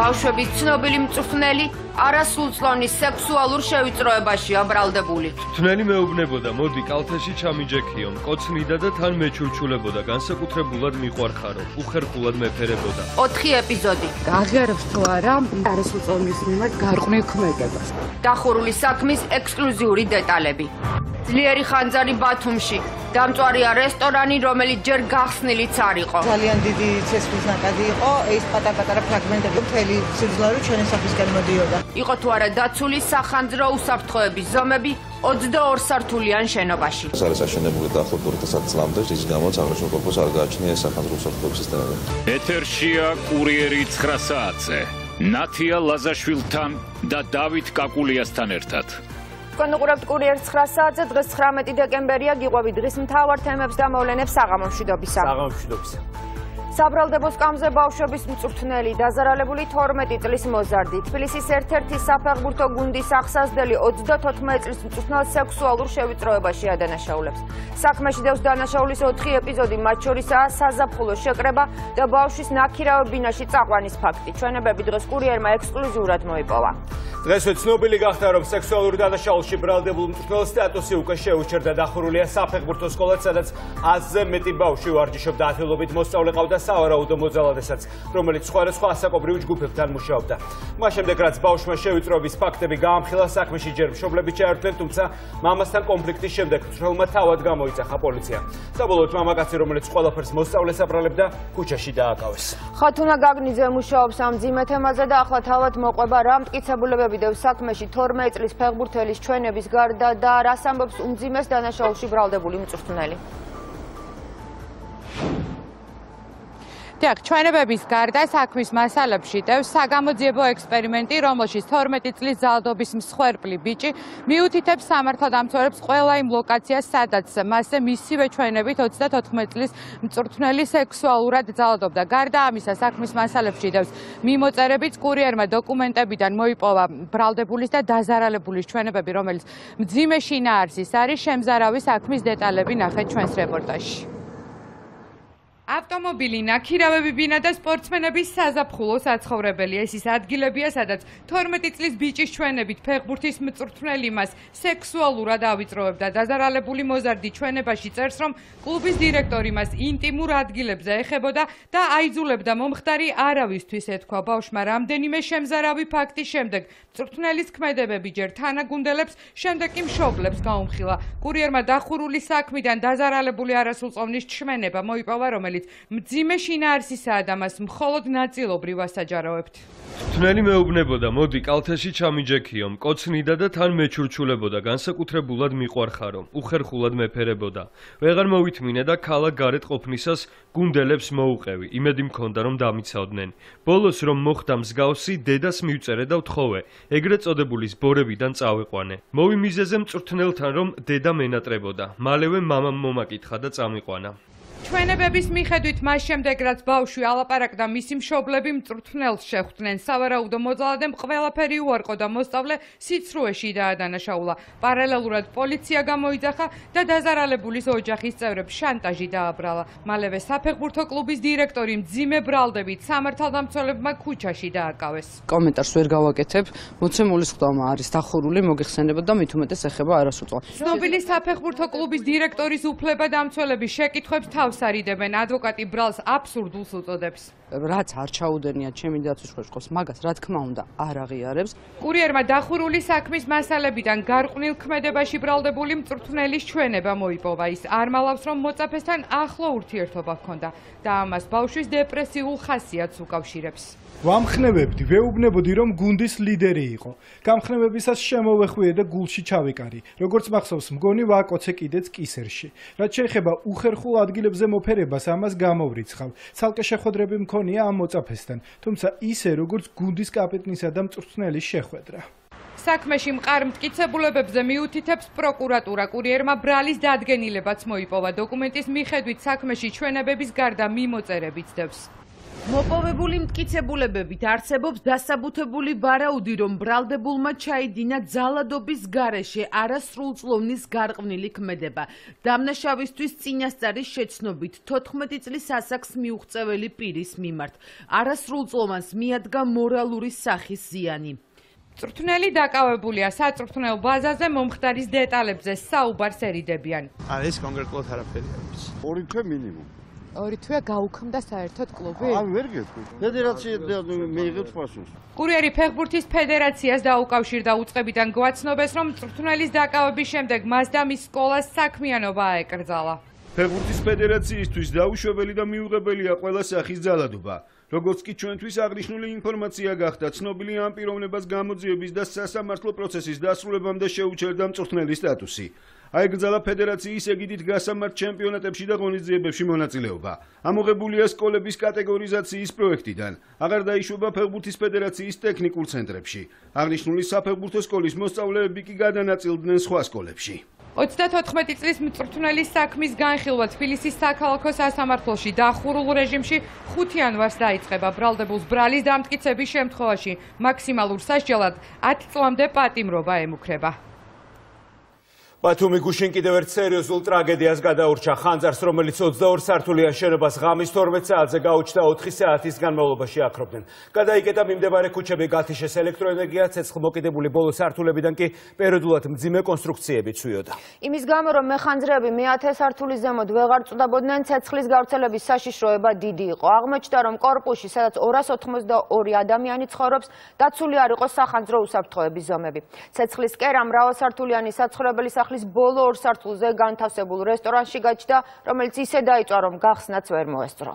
ბავშვები ცნობილი მწვრთნელი არასრულწლოვნის სექსუალურ შევიწროებაშია ბრალდებული. მწვრთნელი მეუბნებოდა, მოდი კალთაში ჩამიჯექიო, მკოცნიდა და თან მეჩურჩულებოდა, განსაკუთრებულად მიყვარხარო, უხერხულად მეფერებოდა. 4 ეპიზოდი. გაღერებს თუ არა არასრულწლოვნის მიმართ გარყვნილ ქმედებას. დახურული საქმის ექსკლუზიური დეტალები. ძლიერი ხანძარი ბათუმში. დამწვარია რესტორანი, რომელიც ჯერ გახსნილიც არ იყო. ძალიან დიდი ცეცხლის ნაკადი იყო, ეს პატარ-პატარა ფრაგმენტები მთელი სიძლავით ჩვენი საფისკენ მოდიოდა. იყო თუ არა დაცული სახანძრო უსაფრთხოების ზომები 22 სართულიან შენობაში. ეს არის აშენებული დაახლოებით 20 წლამდე, რის გამოც აღნიშნულ კორპუსს არ გააჩნია სახანძრო უსაფრთხოების სისტემები. ეთერშია კურიერი 9 საათზე. ნათია ლაზაშვილთან და დავით კაკულიასთან ერთად. კონკურენტ კურიერ 9 საათზე დღეს 19 დეკემბერია გიყვებით დღის მთავარ თემებს და მოვლენებს საღამო მშვიდობისა. საბრალდებო სკამზე ბავშვების მწვრთნელი დაზარალებული 12 წლის მოზარდი. თბილისის ერთ-ერთი საფეხბურთო გუნდის აღსაზრდელი 34 წლის მწვრთნელს სექსუალურ შევიწროებაში ადანაშაულებს. საქმეში დევს დანაშაულის 4 ეპიზოდი, მათ შორისაა საზაფხულო შეკრება და ბავშვის ნაქირავებინაში წაყვანის ფაქტი. ჩვენებები დღეს კურიერმა ექსკლუზიურად მოიპოვა. დღესვე ცნობილი გახდა, რომ სექსუალური დანაშაულში ბრალდებულ მწვრთნელს სტატუსი უკვე შეუჩერდა. დახურულია საფეხბურთო სკოლაც, სადაც 100-ზე მეტი ბავშვი ვარჯიშობდა. ათეულობით მოსწავლე ყავდა სავარაუდო მოძალადესაც, რომელიც სხვადასხვა ასაკობრივ ჯგუფებთან მუშაობდა. მას შემდეგ, რაც ბავშვმა შევიწროების ფაქტები გაამხილა, საქმეში ჯერ მშობლები ჩაერთვნენ, თუმცა მამასთან კონფლიქტის შემდეგ მწვრთნელმა თავად გამოიძახა პოლიცია. საბოლოოდ მამაკაცი, რომელიც ყველაფერს მოსწავლეს აბრალებდა, ქუჩაში დააკავეს. ხათუნა გაგნიძე მუშაობს ამ მძიმე თემაზე და ახლა თავად მოყვება რა მტკიცებულებები დევს საქმეში 12 წლის ფეხბურთელის ჩვენების გარდა და რას ამბობს უმძიმეს დანაშაულში ბრალდებული მწვრთნელი. დიახ, ჩვენებების გარდა საქმის მასალებში დევს საგამოძიებო ექსპერიმენტი, რომელშიც 12 წლის ძალადობის მსხვერპლი ბიჭი მიუთითებს სამართალდამცველებს ყველა იმ ლოკაციას, სადაც მასზე მისივე ჩვენებით 34 წლის მწვრთნელი სექსუალურად ძალადობდა. გარდა ამისა, საქმის მასალებში დევს მიმოწერებიც, კურიერმა დოკუმენტებიდან მოიპოვა ბრალდებულის და დაზარალებულის ჩვენებები, რომელიც მძიმე შინაარსის არის. შემზარავი საქმის დეტალები ნახეთ ჩვენს რეპორტაჟში. ავტომობილი, ნაქირავები, ბინა და სპორტსმენების საზაფხულო საცხოვრებელი. ეს ის ადგილებია, სადაც 12 წლის ბიჭის ჩვენებით ფეხბურთის მწვრთნელი მას სექსუალურად ავიწროებდა. დაზარალებული მოზარდი ჩვენებაში წერს, რომ კლუბის დირექტორი მას ინტიმურ ადგილებზე ეხებოდა და აიძულებდა მომხდარი არავისთვის ეთქვა. ბავშვმა რამდენიმე შემზარავი ფაქტის შემდეგ მწვრთნელის ქმედებები ჯერ თანაგუნდელებს, შემდეგ კი მშობლებს გაუმხილა. კურიერმა დახურული საქმიდან დაზარალებული არასრულწლოვნის ჩვენება მოიპოვა, რომელიც მძიმე შინაარსისაა და მას მხოლოდ ნაწილობრივ ასაჯაროებთ. მწვრთნელი მეუბნებოდა, მოდი კალთაში ჩამიჯექიო, მკოცნიდა და თან მეჩურჩულებოდა, განსაკუთრებულად მიყვარხარო, უხერხულად მეფერებოდა. ვეღარ მოვითმინე და ქალაქ გარეთ ყოფნისას გუნდელებს მოუყევი. იმედი მქონდა, რომ დამიცავდნენ. ბოლოს რომ მოხდა მსგავსი, დედას მივწერე და ვთხოვე, ეგრეთ წოდებული სბორებიდან წავიყვანე. მოვიმიზეზე მწვრთნელთან, რომ დედა მენატრებოდა. მალევე მამამ მომაკითხა და წამიყვანა. ჩვენებების მიხედვით მას შემდეგ, რაც ბავშვი ალაპარაკდა, მისი მშობლები მწვრთნელს შეხვდნენ. სავარაუდო მოძალადემ ყველაფერი უარყო და მოსწავლე სიცრუეში დაადანაშაულა. პარალელურად პოლიცია გამოიძახა და დაზარალებულის ოჯახის წევრებს შანტაჟი დააბრალა. მალევე საფეხბურთო კლუბის დირექტორი მძიმე ბრალდებით სამართალდამცველებმა ქუჩაში დააკავეს. კომენტარს ვერ გავაკეთებ, მოცემულის ხდომა არის დახურული, მოგეხსენებათ და მით უმეტეს ეხება არასრულწლოვანს. ცნობილი საფეხბურთო კლუბის დირექტორის უფლებადამცველები შეკითხვებს თავს არიდებენ. ადვოკატი ბრალს აბსურდულს უწოდებს. რაც არ ჩაუდენია ჩემი დაცვის ხელშეკრულს, მაგას რა თქმა უნდა არ აღიარებს. კურიერმა დახურული საქმის მასალებიდან გარყვნილ ქმედებაში ბრალდებული მწვრთნელის ჩვენება მოიპოვა. ის არ მალავს, რომ მოწაფესთან ახლო ურთიერთობა ჰქონდა და ამას ბავშვის დეპრესიულ ხასიათს უკავშირებს. ვამხნევებდი, ვეუბნებოდი, რომ გუნდის ლიდერი იყო. გამხნევებისას შემოვეხვიე და გულში ჩავიკარი. როგორც მახსოვს, მგონი ვაკოცე კიდეც კისერში. რაც შეეხება უხერხულ ადგილებზე მოფერებას, ამას გამოვრიცხავ. ცალკე შეხვედრები მქონია ამ მოწაფესთან, თუმცა ისე, როგორც გუნდის კაპიტნისა და მწვრთნელის შეხვედრა. საქმეში მყარ მტკიცებულებებზე მიუთითებს პროკურატურა. კურიერმა ბრალის დადგენილებაც მოიპოვა. დოკუმენტის მიხედვით საქმეში ჩვენებების გარდა მიმოწერებიც დევს. მოპოვებული მტკიცებულებებით არსებობს დასაბუთებული ვარაუდი, რომ ბრალდებულმა ჩაიდინა ძალადობის გარეშე არასრულწლოვნის გარყვნილი ქმედება. დამნაშავისთვის წინასწარის შეცნობით 14 წლის ასაკს მიუღწეველი პირის მიმართ არასრულწლოვანს მიადგა მორალური სახის ზიანი. მწვრთნელი დაკავებულია საწვრთნელო ბაზაზე მომხდარის დეტალებზე საუბარს ერიდებიან. ეს კონკრეტულად არაფერი არის. 2 თვე მინიმუმ. 2 თვე გაუქმდა საერთოდ კლუბი? ვერ გეტყვი. ფედერაცია მიიღებს პასუხს. კურიერი ფეხბურთის ფედერაციას დაუკავშირდა უწყებიდან გვაცნობეს, რომ მწვრთნელის დაკავების შემდეგ მას და მის სკოლას საქმიანობა აეკრძალა. ფეხბურთის ფედერაციისთვის დაუშვებელი და მიუღებელია ყველა სახის ძალადობა. როგორც კი ჩვენთვის აღნიშნული ინფორმაცია გახდა, ცნობილი ამ პიროვნებას გამოძიების და სასამართლო პროცესის დასრულებამდე შეუჩერდა მწვრთნელის სტატუსი. აეკრძალა ფედერაციის ეგიდით გასამართ ჩემპიონატებში და ღონისძიებებში მონაწილეობა. ამოღებულია სკოლების კატეგორიზაციის პროექტიდან. აღარ დაიშვება ფეხბურთის ფედერაციის ტექნიკურ ცენტრებში. აღნიშნული საფეხბურთო სკოლის მოსწავლეები კი გადანაწილდნენ სხვა სკოლებში. 34 წლის მწვრთნელის საქმის განხილვა თბილისის საქალაქო სასამართლოში დახურულ რეჟიმში 5 იანვარს დაიწყება. ბრალდებულს ბრალის დამტკიცების შემთხვევაში მაქსიმალურ სასჯელად 10 წლამდე პატიმრობა ემუქრება. ბათუმი გუშინ კიდევ ერთ სერიოზულ ტრაგედიას გადაურჩა. ხანძარს, რომელიც 22 სართულიან შენობას ღამის 12 საათზე გაუჩნდა 4 საათის განმავლობაში აკრობდნენ. გადაიკეტა მიმდებარე ქუჩები, გათიშეს ელექტროენერგია, ცეცხლმოკიდებული ბოლო სართულებიდან კი პერიოდულად მძიმე კონსტრუქციები ცვიოდა. იმის გამო, რომ მეხანძრეები მე-10 სართულის ზემოთ ვეღარ წვდობოდნენ, ცეცხლის გავრცელების საშიშროება დიდი იყო. აღმოჩნდა, რომ კორპუსში, სადაც 282 ადამიანი ცხოვრობს, დაცული არ იყო სახანძრო უსაფრთხოების ზომები. ცეცხლის კერა მრავალსართულიანი საცხოვრებელი სახლის ბოლო 2 სართულზე განთავსებულ რესტორანში გაჩნდა, რომელიც ისე დაიწვა, რომ გახსნაც ვერ მოესწრო.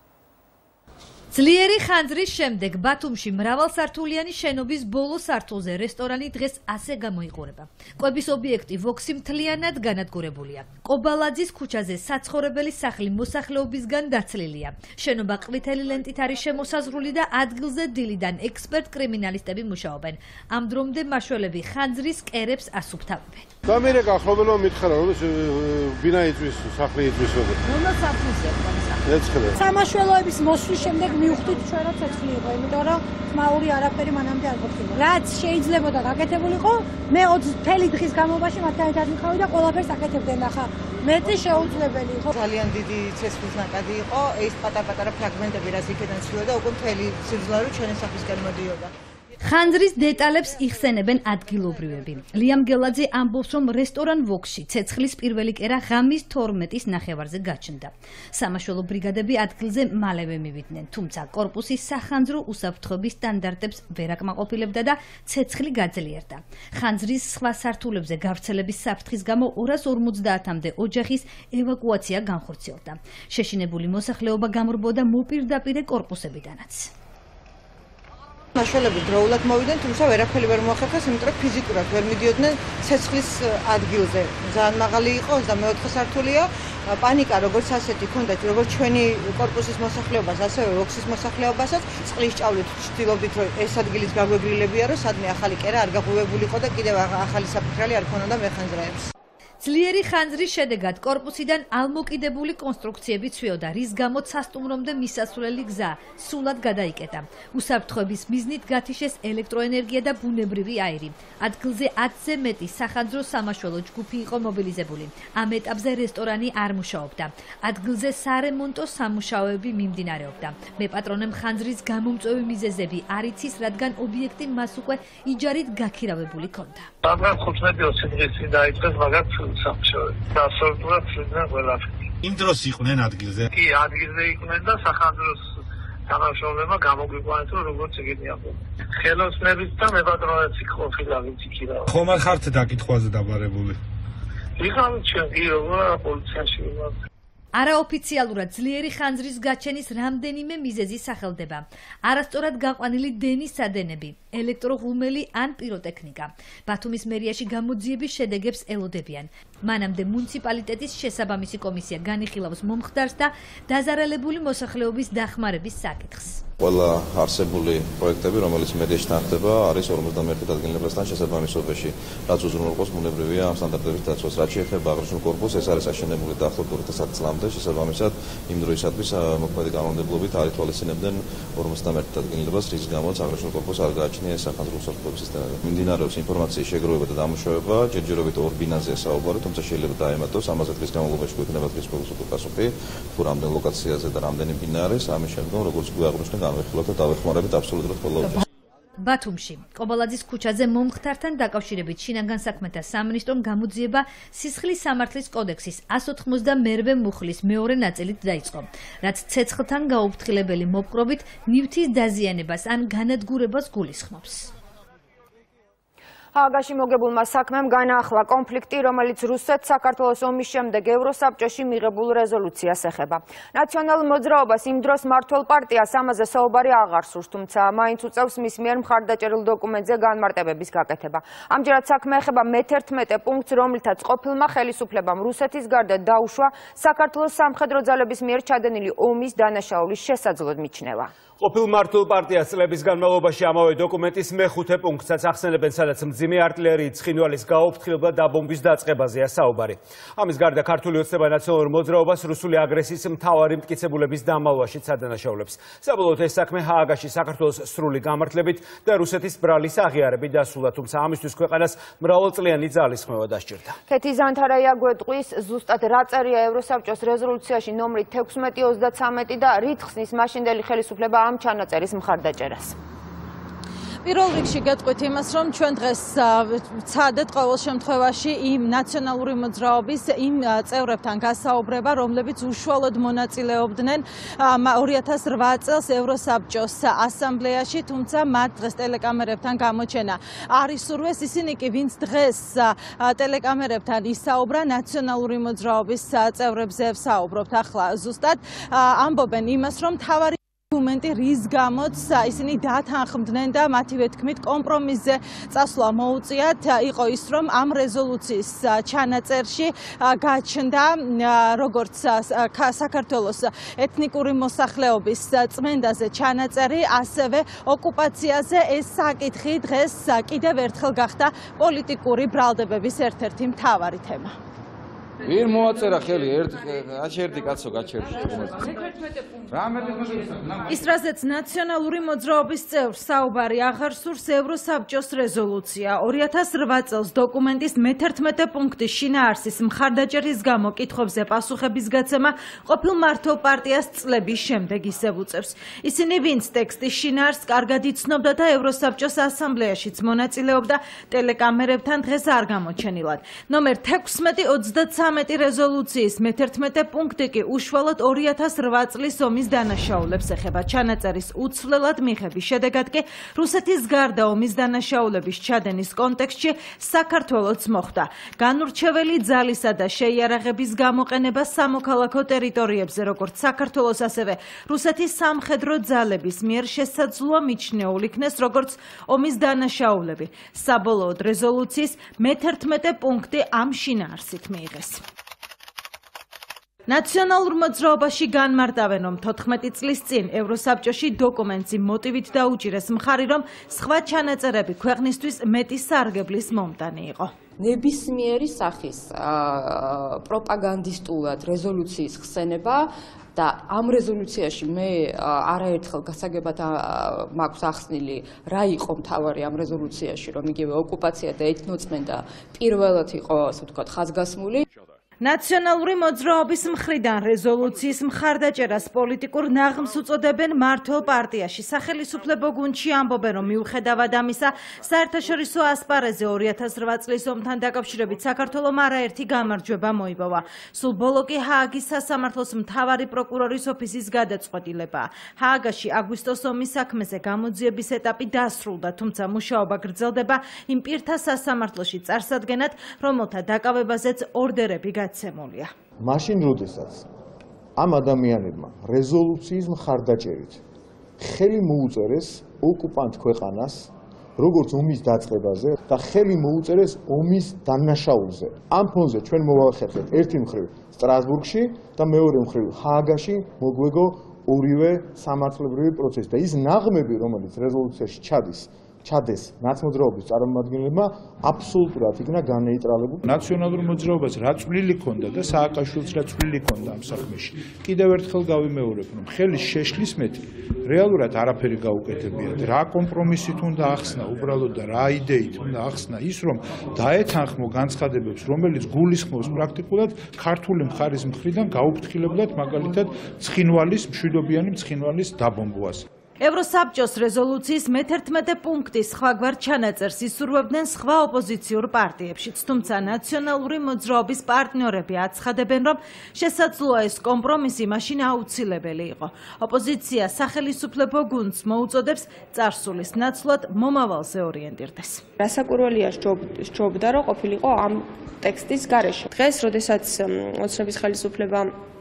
ძლიერი ხანძრის შემდეგ ბათუმში მრავალსართულიანი შენობის ბოლო სართულზე რესტორანი დღეს ასე გამოიყურება. კვების ობიექტი ვოქსი მთლიანად განადგურებულია. კობალაძის ქუჩაზე საცხოვრებელი სახლი მოსახლეობისგან დაცლილია. შენობა ყვითელი ლენტით არის შემოსაზღვრული და ადგილზე დილიდან ექსპერტ კრიმინალისტები მუშაობენ. ამ დრომდე მაშველები ხანძრის კერებს ასუფთავებენ. გამერე გახლობენ რომ მითხრა რომ ბინა იწვის, სახლი იწვის როგორ. რომელ სახლზეა სახლი? ეცხრა. სამაშველოების მოსვლის შემდეგ მივხვდით ჩვენ რომ ცეცხლი იყო, იმიტომ რომ ხმაური არაფერი მანამდე არ ყოფილა. რაც შეიძლება გაკეთებულიყო, მე 20 თელი დღის განმავლობაში მათთან ერთად მიყავი და ყველაფერს აკეთებდნენ. ახლა მეტი შეუძლებელი იყო. ძალიან დიდი ცეცხლის ნაკადი იყო, ეს პატარ-პატარა ფრაგმენტები რაც იქიდან ცვლიოდა, უკვე მთელი სიძლარო ჩვენი სახისკენ მოდიოდა. ხანძრის დეტალებს იხსენებენ ადგილობრივები. ლიამ გელაძე ამბობს, რომ რესტორან ვოქსში ცეცხლის პირველი კერა ღამის 12-ის ნახევარზე გაჩნდა. სამაშველო ბრიგადები ადგილზე მალევე მივიდნენ, თუმცა კორპუსი სახანძრო უსაფრთხოების სტანდარტებს ვერ აკმაყოფილებდა და ცეცხლი გაძლიერდა. ხანძრის სხვა სართულებზე გავრცელების საფრთხის გამო 250-მდე ოჯახის ევაკუაცია განხორციელდა. შეშინებული მოსახლეობა გამრბოდა მოპირდაპირე კორპუსებიდანაც. მაშველები დროულად მოვიდნენ, თუმცა ვერაფერი ვერ მოახერხეს, იმიტომ რომ ფიზიკურად ვერ მიდიოდნენ ცეცხლის ადგილზე. ძალიან მაღალი იყო, 24 სართულია. პანიკა როგორც ასეთი ჰქონდათ, როგორც ჩვენი კორპუსის მოსახლეობას, ასევე ვოქსის მოსახლეობასაც, წყლის ჭავლით ვცდილობდით, რომ ეს ადგილის გაგვეგრილებია, რომ სადმე ახალი კერა არ გაღვივებულიყო და კიდევ ახალი საფრთხელი არ ქონოდა მეხანძრეებს. ძლიერი ხანძრის შედეგად კორპუსიდან ალმოკიდებული კონსტრუქციები ცვიოდა, რის გამოც სასტუმრომდე მისასვლელი გზა სულად გადაიკეტა. უსაფრთხოების მიზნით გათიშეს ელექტროენერგია და ბუნებრივი აირი. ადგილზე 10-ზე მეტი სახანძრო სამაშველო ჯგუფი იყო მობილიზებული. ამ ეტაპზე რესტორანი არ მუშაობდა. ადგილზე სარემონტო სამუშაოები მიმდინარეობდა. მეპატრონემ ხანძრის გამომწვევი მიზეზები არ იცის, რადგან ობიექტი მას უკვე იჯარით გაქირავებული ჰქონდა. მაგრამ 15-20 დღის წინ დაიწყეს მაგათ სამუშაოები. დასავლურად ცდილობდნენ ყველაფერი. იმ დროს იყვნენ ადგილზე? კი, ადგილზე იყვნენ და სახანძროს თანამშრომლებმა გამოგვიყვანეს, რომ როგორც ეგეთი ამბობენ. ხელოსნებით და მეპატრონეც ყოფილა ვიცი კი რა. ხომ არ ხართ დაკითხვაზე დაბარებული? ვიღავით ჩვენ კი როგორ პოლიციაში ვიყავით. არაოფიციალურად ძლიერი ხანძრის გაჩენის რამდენიმე მიზეზი სახელდება. არასწორად გაყვანილი დენის ადენები, ელექტროღუმელი ან პიროტექნიკა. ბათუმის მერიაში გამოძიების შედეგებს ელოდებიან. მანამდე მუნიციპალიტეტის შესაბამისი კომისია განიხილავს მომხდარს და დაზარალებული მოსახლეობის დახმარების საკითხს. ყველა არსებული პროექტები, რომელიც მედიაში თანხდება, არის 51 დადგენილებასთან შესაბამისობაში, რაც უზრუნველყოფს ბუნებრივია ამ სტანდარტების დაცვას. რაც შეეხება აღნიშნულ კორპუსს, ეს არის აშენებული დაახლოებით 2010 წლამდე, შესაბამისად იმ დროისათვის მოქმედი კანონმდებლობით არ ითვალისწინებდნენ 51 დადგენილებას, რის გამოც აღნიშნულ კორპუსს არ გააჩნია სახელმწიფო უსაფრთხოების სისტემები. მიმდინარეობს ინფორმაციის შეგროვება და დამუშავება, ჯერჯერობით ორ ბინაზეა საუბარი, თუმცა შეიძლება დაემატოს, ამაზე დღის განმავლობაში გვექნება დღის ყოველდღიური პასუხი, თუ რამდენ ლოკაციაზე და რამდენი ბინა არის, ამის შემდგომ როგორც გვეაღნიშნა განვიხილოთ და დავეხმარებით აბსოლუტურად ყველა უჯრედს. ბათუმში კობალაძის ქუჩაზე მომხდართან დაკავშირებით შინაგან საქმეთა სამინისტრომ გამოძიება სისხლის სამართლის კოდექსის 192 მუხლის მეორე ნაწილით დაიწყო, რაც ცეცხლთან გაუფრთხილებელი მოპყრობით ნივთის დაზიანებას ან განადგურებას გულისხმობს. ჰააგაში მოგებულმა საქმემ განაახლა კონფლიქტი, რომელიც რუსეთს საქართველოს ომის შემდეგ ევროსაბჭოში მიღებულ რეზოლუციას ეხება. ნაციონალურ მოძრაობას იმ დროს მმართველ პარტიას ამაზე საუბარი აღარ სურს, თუმცა მაინც უწევს მის მიერ მხარდაჭერილ დოკუმენტზე განმარტებების გაკეთება. ამჯერად საქმე ეხება მე-11 პუნქტს, რომლითაც ყოფილმა ხელისუფლებამ რუსეთის გარდა დაუშვა საქართველოს სამხედრო ძალების მიერ ჩადენილი ომის დანაშაულის შესაძლოდ მიჩნევა. ყოფილ მმართველ პარტიას წლების განმავლობაში ამავე დოკუმენტის მე-5 პუნქტსაც ახსენებენ, სადაც მძიმე артиллерიის ცხინვალის გაუფრთხილება და ბომბის დაწყებაზეა საუბარი. ამის გარდა ქართული ოცნება ნაციონალურ მოძრაობას რუსული აგრესიის მთავარი მტკიცებულების დამალვაშიც ადანაშაულებს. საბოლოოდ ეს საქმე ჰააგაში საქართველოს სრული გამართლებით და რუსეთის ბრალის აღიარებით დასრულდა, თუმცა ამისთვის ქვეყანას მრავალწლიანი ძალისხმევა დასჭირდა. ქეთი ზანთარაია გვეტყვის, ზუსტად რა წერია ევროსაბჭოს რეზოლუციაში ნომრით 1633 და რით ხსნის მაშინდელი ხელისუფლება ამ ჩანაწერის მხარდაჭერას. პირველ რიგში გეტყვით იმას, რომ ჩვენ დღეს ვცადეთ ყოველ შემთხვევაში იმ ნაციონალური მოძრაობის იმ წევრებთან გასაუბრება, რომლებიც უშუალოდ მონაწილეობდნენ 2008 წელს ევროსაბჭოს ასამბლეაში, თუმცა მათ დღეს ტელეკამერებთან გამოჩენა არ ისურვეს. ისინი კი, ვინც დღეს ტელეკამერებთან ისაუბრა, ნაციონალური მოძრაობის წევრებზე ვსაუბრობთ. ახლა ზუსტად ამბობენ იმას, რომ თავარი დოკუმენტი რის გამოც ისინი დათანხმდნენ და მათივე თქმით კომპრომისზე წასვლა მოუწიათ იყო ის, რომ ამ რეზოლუციის ჩანაწერში გაჩნდა როგორც საქართველოს ეთნიკური მოსახლეობის წმენდაზე ჩანაწერი, ასევე ოკუპაციაზე ეს საკითხი დღეს კიდევ ერთხელ გახდა პოლიტიკური ბრალდებების ერთ-ერთი მთავარი თემა. ვინ მოაწერა ხელი გაჩერდი კაცო გაჩერდი ის რაზეც ნაციონალური მოძრაობის წევრს საუბარი აღარ სურს ევროსაბჭოს რეზოლუცია 2008 წელს დოკუმენტის მე-11 პუნქტის შინაარსის მხარდაჭერის გამო კითხვებზე პასუხების გაცემა ყოფილ მმართველ პარტიას წლების შემდეგ ისევ უწევს. ისინი ვინც ტექსტის შინაარსს კარგად იცნობდა და ევროსაბჭოს ასამბლეაშიც მონაწილეობდა, ტელეკამერებთან დღეს არ გამოჩენილად. ნომერ 1633 რეზოლუციის მე-11 პუნქტი კი უშუალოდ 2008 წლის ომის დანაშაულებს ეხება. ჩანაწერის უცვლელად მიღების შედეგად კი რუსეთის გარდა ომის დანაშაულების ჩადენის კონტექსტში საქართველოც მოხდა. განურჩეველი ძალისა და შეიარაღების გამოყენება სამოქალაქო ტერიტორიებზე, როგორც საქართველოს, ასევე რუსეთის სამხედრო ძალების მიერ შესაძლოა მიჩნეულ იქნეს, როგორც ომის დანაშაულები. საბოლოოდ რეზოლუციის მე-11 პუნქტი ამ შინაარსით მიიღეს. ნაციონალურ მოძრაობაში განმარტავენ, რომ 14 წლის წინ ევროსაბჭოში დოკუმენტი მოტივით დაუჭირეს მხარი, რომ სხვა ჩანაწერები ქვეყნისთვის მეტი სარგებლის მომტანი იყო. ნებისმიერი სახის პროპაგანდისტულად რეზოლუციის ხსენება და ამ რეზოლუციაში მე არაერთხელ გასაგებად მაქვს ახსნილი რა იყო მთავარი ამ რეზოლუციაში, რომ იგივე ოკუპაცია და ეთნოწმენდა პირველად იყო, ასე ვთქვათ, ხაზგასმული. ნაციონალური მოძრაობის მხრიდან რეზოლუციის მხარდაჭერას პოლიტიკურ ნაღმს უწოდებენ მმართველ პარტიაში. სახელისუფლებო გუნდში ამბობენ, რომ მიუხედავად ამისა, საერთაშორისო ასპარეზზე 2008 წლის ომთან დაკავშირებით საქართველომ არაერთი გამარჯვება მოიპოვა. სულ ბოლო კი ჰააგის სასამართლოს მთავარი პროკურორის ოფისის გადაწყვეტილებაა. ჰააგაში აგვისტოს ომის საქმეზე გამოძიების ეტაპი დასრულდა, თუმცა მუშაობა გრძელდება იმ პირთა სასამართლოში წარსადგენად, რომელთა დაკავებაზეც ორდერები გაცემულია. მაშინ როდესაც ამ ადამიანებმა რეზოლუციის მხარდაჭერით ხელი მოუწერეს ოკუპანტ ქვეყანას როგორც ომის დაწყებაზე და ხელი მოუწერეს ომის დანაშაულზე. ამ ფონზე ჩვენ მოვახერხეთ ერთი მხრივ სტრასბურგში და მეორე მხრივ ჰააგაში მოგვეგო ორივე სამართლებრივი პროცესი და ის ნაღმები, რომელიც რეზოლუციაში ჩადეს ნაცმოძრაობის წარმომადგენლებმა აბსოლუტურად იქნა განეიტრალებული. ნაციონალურ მოძრაობას რა წვლილი ჰქონდა და სააკაშვილს რა წვლილი ჰქონდა ამ საქმეში. კიდევ ერთხელ გავიმეორებ, რომ ხელის შეშლის მეტი რეალურად არაფერი გაუკეთებიათ. რა კომპრომისით უნდა ახსნა უბრალოდ და რა იდეით უნდა ახსნა ის, რომ დაეთანხმო განცხადებებს, რომელიც გულისხმობს პრაქტიკულად ქართული მხარის მხრიდან გაუფრთხილებლად მაგალითად ცხინვალის მშვიდობიანი ცხინვალის დაბომბვას. ევროსაბჭოს რეზოლუციის მე-11 პუნქტის სხვაგვარ ჩანაწერს ისურვებდნენ სხვა ოპოზიციურ პარტიებშიც, თუმცა ნაციონალური მოძრაობის პარტნიორები აცხადებენ, რომ შესაძლოა ეს კომპრომისი მაშინ აუცილებელი იყო. ოპოზიცია სახელისუფლებო გუნდს მოუწოდებს წარსულის ნაცვლად მომავალზე ორიენტირდეს. რასაკვირველია სჯობდა, რომ ყოფილიყო ამ ტექსტის გარეშე. დღეს, როდესაც ოცნების ხელისუფლება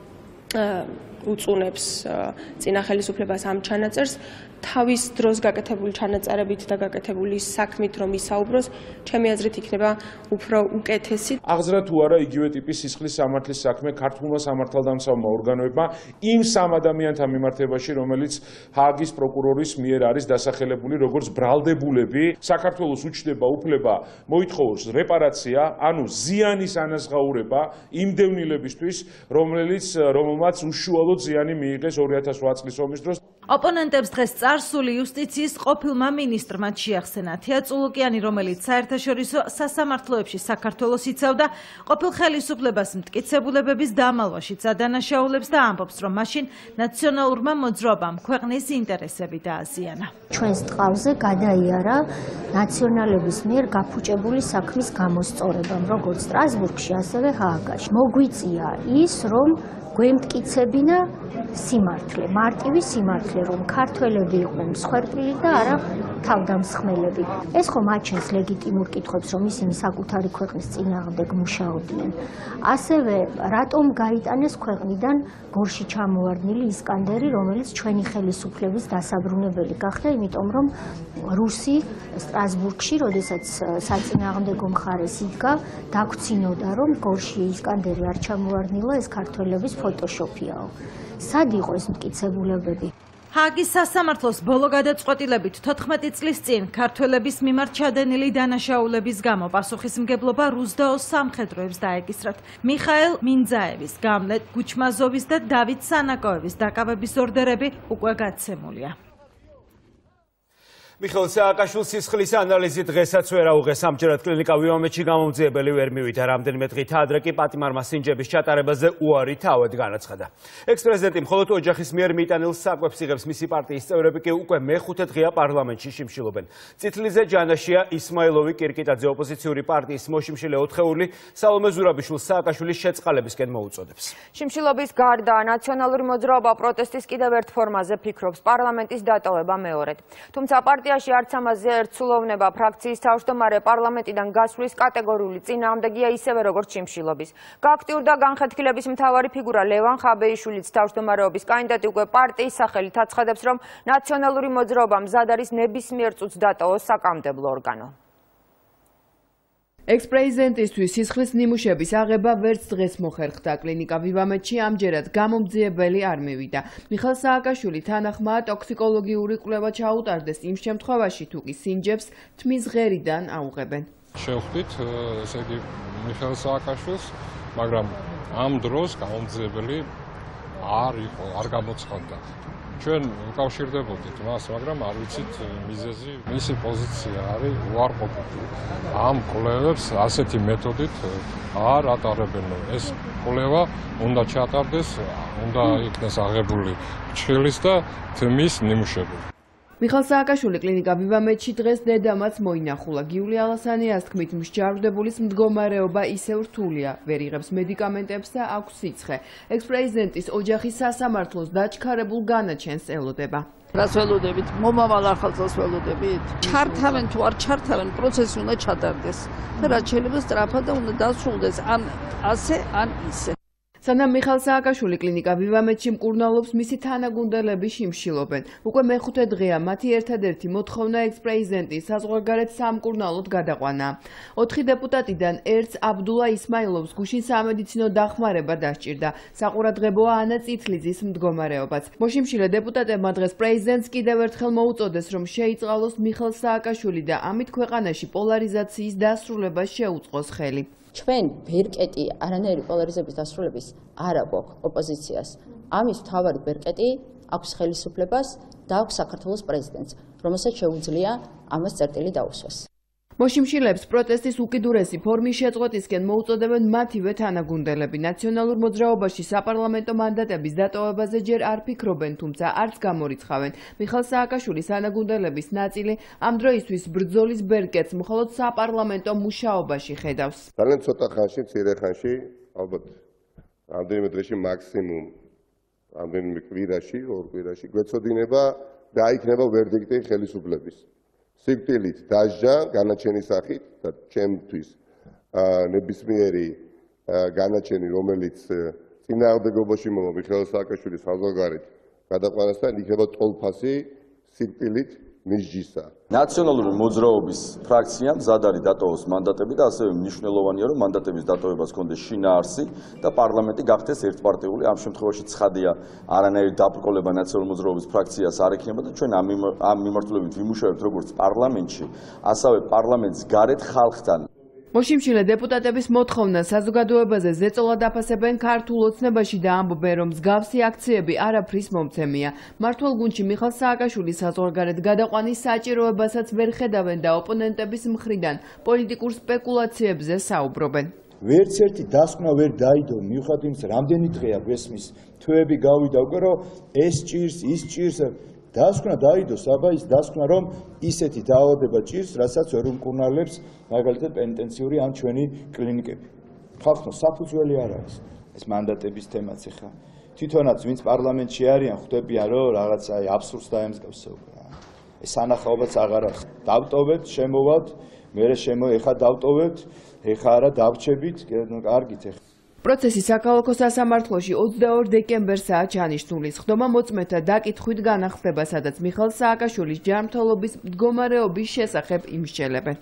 უწუნებს წინა ხელისუფლებას ამ ჩანაწერს, თავის დროს გაკეთებული ჩანაწერებით და გაკეთებული საქმით რომ ისაუბროს, ჩემი აზრით იქნება უფრო უკეთესი. აღზრდა თუ არა იგივე ტიპის სისხლის სამართლის საქმე ქართულმა სამართალდამცავმა ორგანოებმა იმ სამ ადამიანთან მიმართებაში, რომელიც ჰააგის პროკურორის მიერ არის დასახელებული როგორც ბრალდებულები, საქართველოს უჩნდება უფლება მოითხოვოს რეპარაცია, ანუ ზიანის ანაზღაურება იმ დევნილებისთვის, რომელმაც უშუალოდ ზიანი მიიღეს 2008 წლის ომის დროს. ოპონენტებს დღეს წარსული იუსტიციის ყოფილმა მინისტრმა შეახსენა თეა წულუკიანი, რომელიც საერთაშორისო სასამართლოებში საქართველოს იცავდა, ყოფილ ხელისუფლებას მტკიცებულებების დამალვაშიც ადანაშაულებს და ამბობს, რომ მაშინ ნაციონალურმა მოძრაობამ ქვეყნის ინტერესები დააზიანა. ჩვენს ტყავზე გადაიარა ნაციონალების მიერ გაფუჭებული საქმის გამოსწორებამ, როგორც სტრასბურგში, ასევე ჰააგაში. მოგვიწია ის, რომ გვემტკიცებინა სიმართლე, მარტივი სიმართლე, რომ ქართველები იყვნენ მსხვერპლი და არა თავდამსხმელები. ეს ხომ აჩენს ლეგიტიმურ კითხვებს, რომ ისინი საკუთარი ქვეყნის წინააღმდეგ მუშაობდნენ. ასევე რატომ გაიტანეს ქვეყნიდან გორში ჩამოვარდნილი ისკანდერი, რომელიც ჩვენი ხელისუფლების დასაბრუნებელი გახდა, იმიტომ რომ რუსი სტრასბურგში, როდესაც საწინააღმდეგო მხარეს იდგა, დაგვცინოდა, რომ გორში ისკანდერი არ ჩამოვარდნილა, ეს ქართველების ფოტოშოპიაო. სად იყო ეს მტკიცებულებები? ჰააგის სასამართლოს ბოლო გადაწყვეტილებით 14 წლის წინ ქართველების მიმართ ჩადენილი დანაშაულების გამო პასუხისმგებლობა რუსდაოს სამხედროებს დაეკისრათ. მიხაელ მინძაევის, გამლეთ გუჩმაზოვის და დავით სანაკოევის დაკავების ორდერები უკვე გაცემულია. მიხეილ სააკაშვილის სისხლის ანალიზი დღესაც ვერ აუღეს. ამჯერად კლინიკა ვიამეთში გამომძიებელი ვერ მივიდა. რამდენიმე დღით ადრე კი პატიმარმა სინჯების ჩატარებაზე უარი თავად განაცხადა. ექს-პრეზიდენტი მხოლოდ ოჯახის მიერ მიიტანილ საკვებს იღებს, მისი პარტიის წევრები კი უკვე მე-5 დღეა პარლამენტში შიმშილობენ. წითლიზე ჯანაშია ისმაილოვი კირკიტაძე ოპოზიციური პარტიის მოშიმშილე ოთხეული სალომე ზურაბიშვილს სააკაშვილის შეწყალებისკენ მოუწოდებს. შიმშილობის გარდა ნაციონალური მოძრაობა პროტესტის კიდევ ერთ ფორმაზე ფიქრობს, პარლამენტის დატოვება მეორედ. თუმცა პარტიაში არც ამაზე ერთსულოვნება, ფრაქციის თავმჯდომარე პარლამენტიდან გასვლის კატეგორიული წინააღმდეგია ისევე როგორც შიმშილობის. გააქტიურ და განხეთქილების მთავარი ფიგურა ლევან ხაბეიშვილიც თავმჯდომარეობის კანდიდატი უკვე პარტიის სახელით აცხადებს, რომ ნაციონალური მოძრაობა მზად არის ნებისმიერ წუთს დატოვოს საკანონმდებლო ორგანო. ექს-პრეზიდენტისთვის სისხლის ნიმუშების აღება ვერც დღეს მოხერხდა. კლინიკა ვივამეთში ამჯერად გამომძიებელი არ მივიდა. მიხეილ სააკაშვილი თანახმაა ტოქსიკოლოგიური კვლევა ჩაუტარდეს იმ შემთხვევაში, თუ კი სინჯებს თმის ღერიდან აუღებენ. შევხვდით, ესე იგი, მიხეილ სააკაშვილს, მაგრამ ამ დროს გამომძიებელი არ იყო, არ გამოცხადდა. ჩვენ უკავშირდებოდით მას, მაგრამ არ ვიცით მიზეზი. მისი პოზიცია არის უარყოფითი. ამ კვლევებს ასეთი მეთოდით არ ატარებენ. ეს კვლევა უნდა ჩატარდეს, უნდა იქნეს აღებული ჩხილის და თმის ნიმუშები. მიხეილ სააკაშვილი კლინიკა ვივამეთში დღეს დედამაც მოინახულა. გიული ალასანიას თქმით, მსჯავრდებულის მდგომარეობა ისევ რთულია, ვერ იღებს მედიკამენტებს და აქვს სიცხე. ექს-პრეზიდენტის ოჯახის სასამართლოს დაჩქარებულ განაჩენს ელოდება. რას ველოდებით? მომავალ ახალწელს ველოდებით? ჩართავენ თუ არ ჩართავენ, პროცესი უნდა ჩატარდეს. და რაც შეიძლება სწრაფად და უნდა დასრულდეს ან ასე, ან ისე. სანამ მიხეილ სააკაშვილი კლინიკა ვივამეთში მკურნალობს, მისი თანაგუნდელები შიმშილობენ. უკვე მეხუთე დღეა მათი ერთადერთი მოთხოვნა ექს-პრეზიდენტის საზღვარგარეთ სამკურნალოდ გადაყვანა. 4 დეპუტატიდან ერთს აბდულა ისმაილოვს გუშინ სამედიცინო დახმარება დასჭირდა. საყურადღებოა ანა წითლიძის მდგომარეობაც. მოშიმშილე დეპუტატებმა დღეს პრეზიდენტს კიდევ ერთხელ მოუწოდეს, რომ შეიწყალოს მიხეილ სააკაშვილი და ამით ქვეყანაში პოლარიზაციის დასრულებას შეუწყოს ხელი. ჩვენ ბერკეტი არანაირი პოლარიზების დასრულების არ აქვს ოპოზიციას. ამის მთავარი ბერკეტი აქვს ხელისუფლებას და აქვს საქართველოს პრეზიდენტს, რომელსაც შეუძლია ამას წერტილი დაუსვას. მოშიმშილებს პროტესტის უკიდურესი ფორმის შეწყვეტისკენ მოუწოდებენ მათივე თანაგუნდელები. ნაციონალურ მოძრაობაში საპარლამენტო მანდატების დატოვებაზე ჯერ არ ფიქრობენ, თუმცა არც გამორიცხავენ. მიხეილ სააკაშვილის თანაგუნდელების ნაწილი ამ დროისთვის ბრძოლის ბერკეტს მხოლოდ საპარლამენტო მუშაობაში ხედავს. ძალიან ცოტა ხანში, მცირე ხანში, ალბათ რამდენიმე დღეში მაქსიმუმ რამდენიმე კვირაში, ორ კვირაში გვეცოდინება და იქნება ვერდიქტი ხელისუფლების. სიკვდილით დასჯა განაჩენის სახით და ჩემთვის ნებისმიერი განაჩენი, რომელიც წინააღმდეგობაში მოვა მიხეილ სააკაშვილის საზღვარგარეთ გადაყვანასთან იქნება ტოლფასი სიკვდილით მისჯისა. ნაციონალური მოძრაობის ფრაქციამ მზად არის დატოვოს მანდატები და ასევე მნიშვნელოვანია, რომ მანდატების დატოვებას ჰქონდეს შინაარსი და პარლამენტი გახდეს ერთპარტიული. ამ შემთხვევაში ცხადია, არანაირი დაბრკოლება ნაციონალური მოძრაობის ფრაქციას არ ექნება და ჩვენ ამ მიმართულებით ვიმუშავებთ როგორც პარლამენტში, ასევე პარლამენტის გარეთ ხალხთან. მოშიმშილე დეპუტატების მოთხოვნა საზოგადოებაზე ზეწოლად აფასებენ ქართულ ოცნებაში და ამბობენ, რომ მსგავსი აქციები არაფრის მომცემია. მმართველ გუნდში მიხეილ სააკაშვილის საზღვარგარეთ გადაყვანის საჭიროებასაც ვერ ხედავენ და ოპონენტების მხრიდან პოლიტიკურ სპეკულაციებზე საუბრობენ. ვერც ერთი დასკვნა ვერ დაიდო, მიუხედავად იმისა, რამდენი დღეა გვესმის, თვეები გავიდა უკვე, რომ ეს ჭირს, ის ჭირს. დასკვნა დაიდო, საბა ის დასკვნა, რომ ისეთი დაავადება ჭირს, რასაც ვერ უმკურნალებს მაგალითად პენიტენციური ან ჩვენი კლინიკები. ხალხო საფუძველი არ არის ეს მანდატების თემაც ხა. თვითონაც ვინც პარლამენტში არიან, ხვდებიან, რომ რაღაცა აბსურდს დაემსგავსებია. ეს ანახაობაც აღარ არის. დავტოვეთ, შემოვად, მერე ეხა დავტოვეთ, ეხა არა დავრჩებით, კარგით ეხა. პროცესი საქალაქო სასამართლოში 22 დეკემბერსაა ჩანიშნული. სხდომა მოწმეთა დაკითხვით განახსდება, სადაც მიხეილ სააკაშვილის ჯანმრთელობის მდგომარეობის შესახებ იმსჯელებენ.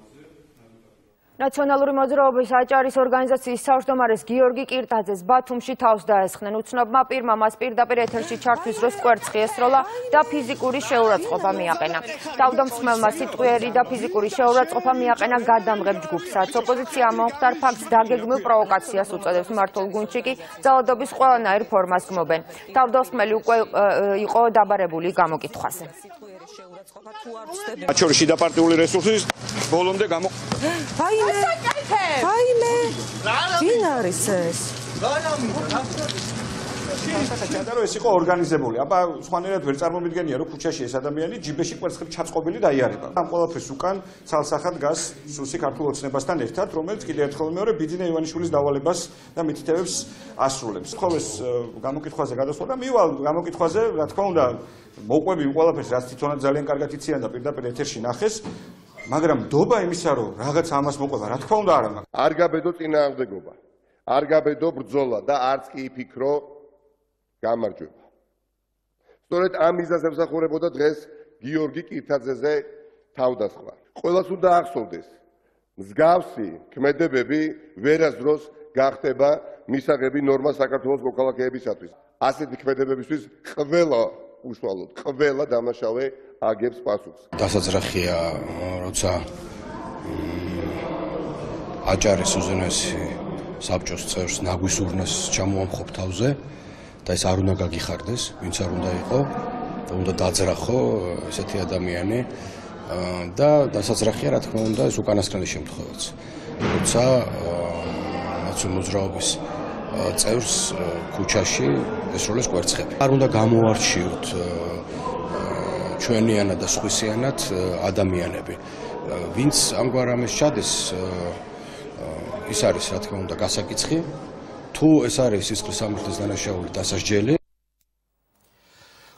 ნაციონალური მოძრაობის აჭარის ორგანიზაციის თავმჯდომარეს გიორგი კირტაძეს ბათუმში თავს დაესხნენ. უცნობმა პირმა მას პირდაპირ ეთერში ჩართვის დროს კვერცხი ესროლა და ფიზიკური შეურაცხყოფა მიაყენა. თავდამსხმელმა სიტყვიერი და ფიზიკური შეურაცხყოფა მიაყენა გადამღებ ჯგუფსაც. ოპოზიცია მომხდარ ფაქტს დაგეგმილ პროვოკაციას უწოდებს. მმართველ გუნდში კი ძალადობის ყველანაირ ფორმას გმობენ. თავდამსხმელი უკვე იყო დაბარებული გამოკითხვაზე. მათ შორის შიდაპარტიული რესურსის ბოლომდე Faime! Ვინ არის ეს? ეს იყო ორგანიზებული. აბა სხვანაირად ვერ წარმომიდგენია, რომ ქუჩაში ეს ადამიანი ჯიბეში კვერცხით ჩაწყობილი დაიარება. ამ ყველაფერს უკან ცალსახად დგას სუსი ქართულ ოცნებასთან ერთად, რომელიც კიდევ ერთხელ მეორე ბიძინა ივანიშვილის დავალებას და მითითებებს ასრულებს. ხოლმე გამოკითხვაზე გადასვლა და მივალ გამოკითხვაზე, რა თქმა უნდა, მოყვები ყველაფერს, რაც თვითონაც ძალიან კარგად იციან და პირდაპირ ეთერში ნახეს. მაგრამ დობა იმისა, რომ რაღაც ამას მოყვება, რა თქმა უნდა არა მაგ. არ გაბედო წინააღმდეგობა, არ გაბედო ბრძოლა და არც კი იფიქრო გამარჯვება. სწორედ ამ მიზანს ემსახურებოდა დღეს გიორგი კირთაძეზე თავდასხმა. ყველას უნდა ახსოვდეს, მსგავსი ქმედებები ვერასდროს გახდება მისაღები ნორმა საქართველოს მოქალაქეებისათვის. ასეთი ქმედებებისთვის უშუალოდ ყველა დამნაშავე აგებს პასუხს. დასაძრახია, როცა აჭარის უზენაესი საბჭოს წევრს ნაგვისურნეს ჩამოამხობ თავზე და ეს არ უნდა გაგიხარდეს, ვინც არ უნდა იყო და უნდა დაძრახო ესეთი ადამიანი და დასაძრახია, რა თქმა უნდა, ეს უკანასკნელი შემთხვევაც. როცა ნაციონალური მოძრაობის წევრს ქუჩაში ესროლეს კვერცხები. არ უნდა გამოარჩიოთ ჩვენიანად და სხვისიანად ადამიანები. ვინც ამგვარ ამას ჩადეს, ის არის, რა თქმა უნდა, გასაკიცხი. თუ ეს არის სისხლის სამართლის დანაშაული დასასჯელი.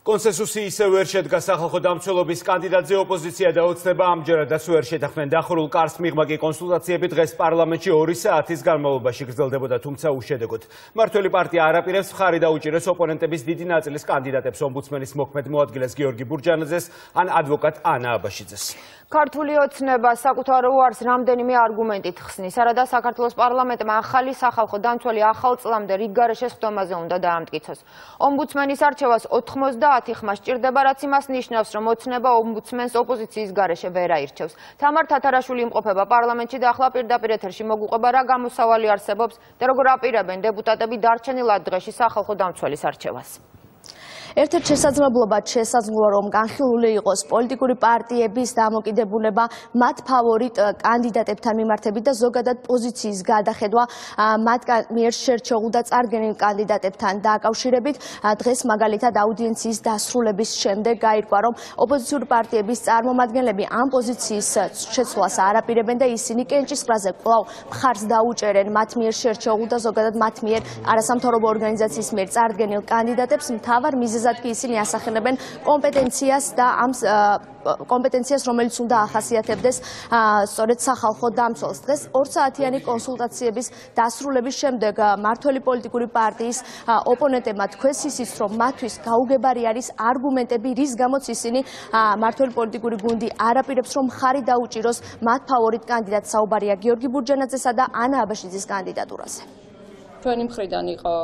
კონსენსუსი ისევ ვერ შედგა სახალხო დამცველობის კანდიდატზე ოპოზიცია და ოცნება ამჯერადაც ვერ შეთანხმდნენ. დახურულ კარს მიღმა კი კონსულტაციები დღეს პარლამენტში 2 საათის განმავლობაში გრძელდებოდა, თუმცა უშედეგოდ. მმართველი პარტია არაპირებს მხარი დაუჭირეს ოპონენტების დიდი ნაწილის კანდიდატებს, ომბუდსმენის მოქმედ მოადგილეს გიორგი ბურჯანაძეს ან ადვოკატ ანა აბაშიძეს. ქართული ოცნება საკუთარ უარს რამდენიმე არგუმენტით ხსნის. არადა საქართველოს პარლამენტმა ახალი სახალხო დამცველი ახალ წლამდე რიგგარეშე სხდომაზე უნდა დაამტკიცოს. ომბუდსმენის არჩევას 90 ხმა სჭირდება, რაც იმას ნიშნავს, რომ ოცნება ომბუდსმენს ოპოზიციის გარეშე ვერ აირჩევს. თამარ თათარაშვილი იმყოფება პარლამენტში და ახლა პირდაპირ ეთერში მოგვიყვება, რა გამოსავალი არსებობს და როგორ აპირებენ დეპუტატები დარჩენილ დღეში სახალხო დამცველის არჩევას. ერთ-ერთ შესაძლებლობად შესაძლოა რომ განხილული იყოს პოლიტიკური პარტიების დამოკიდებულება მათ ფავორიტ კანდიდატებთან მიმართებით და ზოგადად პოზიციის გადახედვა მათ მიერ შერჩეულ და წარდგენილ კანდიდატებთან დაკავშირებით. დღეს მაგალითად აუდიენციის დასრულების შემდეგ გაირკვა, რომ ოპოზიციური პარტიების წარმომადგენლები ამ პოზიციის შეცვლას არ აპირებენ და ისინი კენჭისყრაზე კვლავ მხარს დაუჭერენ მათ მიერ შერჩეულ და ზოგადად მათ მიერ არასამთავრობო ორგანიზაციის მიერ წარდგენილ კანდიდატებს. მთავარ მიზეზად კი ისინი ასახელებენ კომპეტენციას და ამ კომპეტენციას, რომელიც უნდა ახასიათებდეს სწორედ სახალხო დამცველს. დღეს 2 საათიანი კონსულტაციების დასრულების შემდეგ მმართველი პოლიტიკური პარტიის ოპონენტებმა თქვეს ისიც, რომ მათთვის გაუგებარი არის არგუმენტები, რის გამოც ისინი მმართველი პოლიტიკური გუნდი არაპირებს, რომ მხარი დაუჭიროს მათ ფავორიტ კანდიდატს. საუბარია გიორგი ბურჯანაძესა და ანა აბაშიძის კანდიდატურაზე. ჩვენი მხრიდან იყო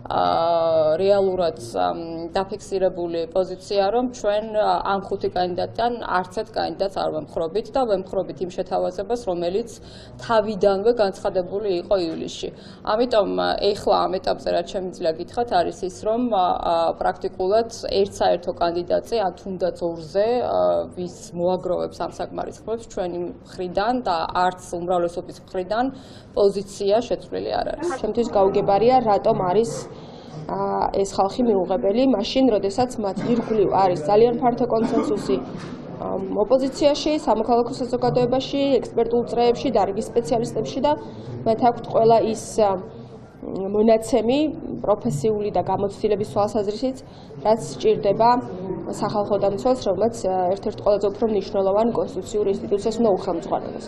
რეალურად დაფიქსირებული პოზიცია, რომ ჩვენ ამ 5 კანდიდატიდან არც ერთ კანდიდატს არ ვემხრობით და ვემხრობით იმ შეთავაზებას, რომელიც თავიდანვე განცხადებული იყო ივლისში. ამიტომ ეხლა ამ ეტაპზე რაც შემიძლია გითხრათ არის ის, რომ პრაქტიკულად ერთ საერთო კანდიდატზე, ან თუნდაც 2-ზე, ვის მოაგროვებს ამ საკმარისხმებს ჩვენი მხრიდან და არც უმრავლესობის მხრიდან პოზიცია შეცვლილი არ არის. ჩემთვის გაუგებარია, რატომ არის ეს ხალხი მიუღებელი, მაშინ, როდესაც მათ ირგვლივ არის ძალიან ფართო კონსენსუსი ოპოზიციაში, სამოქალაქო საზოგადოებაში, ექსპერტულ წრეებში, დარგის სპეციალისტებში და მათ აქვთ ყველა ის მონაცემი, პროფესიული და გამოცდილების თვალსაზრისით, რაც სჭირდება სახალხო დამცველს, რომელიც ერთ-ერთ ყველაზე უფრო მნიშვნელოვან კონსტიტუციურ ინსტიტუციას უნდა უხელმძღვანელოს.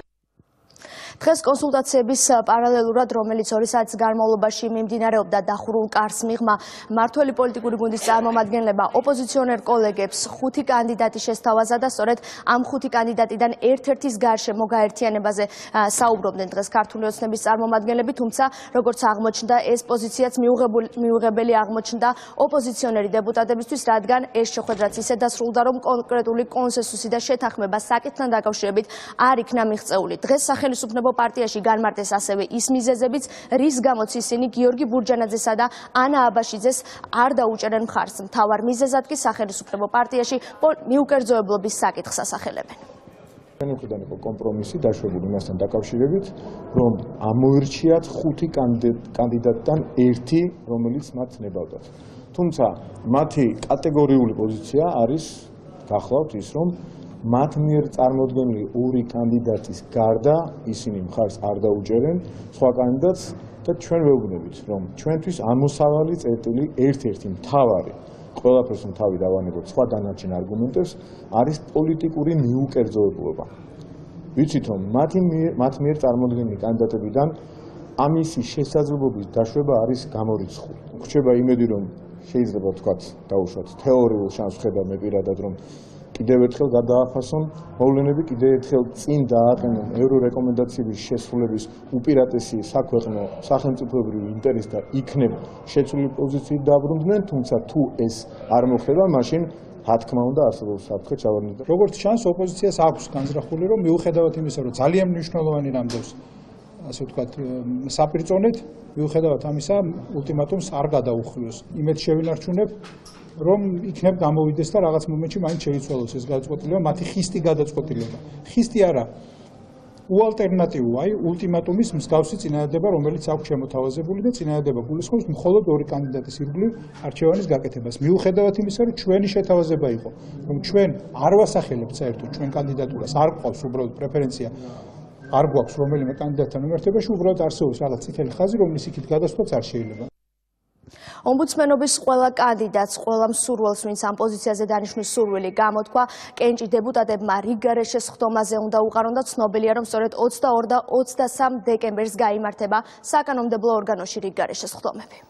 დღეს კონსულტაციების პარალელურად, რომელიც 2 საათის განმავლობაში მიმდინარეობდა, დახურულ კარს მიღმა მმართველი პოლიტიკური გუნდის წარმომადგენლებმა ოპოზიციონერ კოლეგებს 5 კანდიდატი შესთავაზა და სწორედ ამ 5 კანდიდატიდან ერთ-ერთის გარშემო გაერთიანებაზე საუბრობდნენ დღეს ქართული ოცნების წარმომადგენლები, თუმცა როგორც აღმოჩნდა, ეს პოზიციაც მიუღებელი აღმოჩნდა ოპოზიციონერი დეპუტატებისთვის, რადგან ეს შეხვედრაც ისე დასრულდა, რომ კონკრეტული კონსენსუსი და შეთანხმება საკითხთან დაკავშირებით არ იქნა მიღწეული. დღეს სახელმწიფო პარტიაში განმარტეს ასევე ის მიზეზებიც, რის გამოც ისინი გიორგი ბურჯანაძესა და ანა აბაშიძეს არ დაუჭერენ მხარს. მთავარ მიზეზად კი სახელმწიფო პარტიაში მიუკერძოებლობის საკითხს ასახელებენ. ჩვენი მხრიდან იყო კომპრომისი დაშვებული იმასთან დაკავშირებით, რომ ამოირჩიათ 5 კანდიდატთან ერთი, რომელიც მათ ნებავდათ. თუმცა მათი კატეგორიული პოზიცია არის გახლავთ ის, რომ მათ მიერ წარმოდგენილი 2 კანდიდატის გარდა ისინი მხარს არ დაუჭერენ სხვა კანდიდატს და ჩვენ ვეუბნებით, რომ ჩვენთვის ამოსავალი წერტილი ერთ-ერთი მთავარი ყველაფერს თავი დავანებოთ სხვა დანარჩენ არგუმენტებს არის პოლიტიკური მიუკერძოებლობა. ვიცით, რომ მათ მიერ წარმოდგენილი კანდიდატებიდან ამისი შესაძლებლობის დაშვება არის გამორიცხული. გვხვდება იმედი, რომ შეიძლება ვთქვათ, დაუშვათ თეორიულ შანსს ვხედავ მე პირადად, რომ კიდევ ერთხელ გადააფასონ მოვლენები, კიდევ ერთხელ წინ დააყენონ ევრორეკომენდაციების შესრულების უპირატესი საქვეყნო სახელმწიფოებრივი ინტერესი და იქნებ შეცვლილი პოზიციით დაბრუნდნენ, თუმცა თუ ეს არ მოხდება, მაშინ რა თქმა უნდა არსებობს საფრთხე ჩავარდნით. როგორც ჩანს, ოპოზიციას აქვს განზრახული, რომ მიუხედავად იმისა, რომ ძალიან მნიშვნელოვანი რამბობს, ასე ვთქვათ, საპირწონით, მიუხედავად ამისა, ულტიმატუმს არ გადაუხვრიოს. იმედ შევინარჩუნებ, რომ იქნებ გამოვიდეს და რაღაც მომენტში მაინც შეიცვალოს ეს გადაწყვეტილება, მათი ხისტი გადაწყვეტილება. ხისტი არა, უალტერნატივო, აი ულტიმატუმის მსგავსი წინადადება, რომელიც აქვს შემოთავაზებული და წინადადება გულისხმობს მხოლოდ 2 კანდიდატის ირგვლივ არჩევანის გაკეთებას. მიუხედავად იმისა, რომ ჩვენი შეთავაზება იყო, რომ ჩვენ არ ვასახელებთ საერთოდ ჩვენ კანდიდატურას, არ გვყავს უბრალოდ პრეფერენცია, არ გვაქვს რომელიმე კანდიდატთან მიმართებაში, უბრალოდ არსებობს რაღაც წითელი ხაზი, რომლის იქით გადასვლაც არ შეიძლება. ომბუდსმენობის ყველა კანდიდატს, ყველა მსურველს, ვინც ამ პოზიციაზე დანიშნვის სურვილი გამოთქვა, კენჭი დეპუტატებმა რიგგარეშე სხდომაზე უნდა უყარონ და ცნობილია, რომ სწორედ 22 და 23 დეკემბერს გაიმართება საკანონმდებლო ორგანოში რიგგარეშე სხდომები.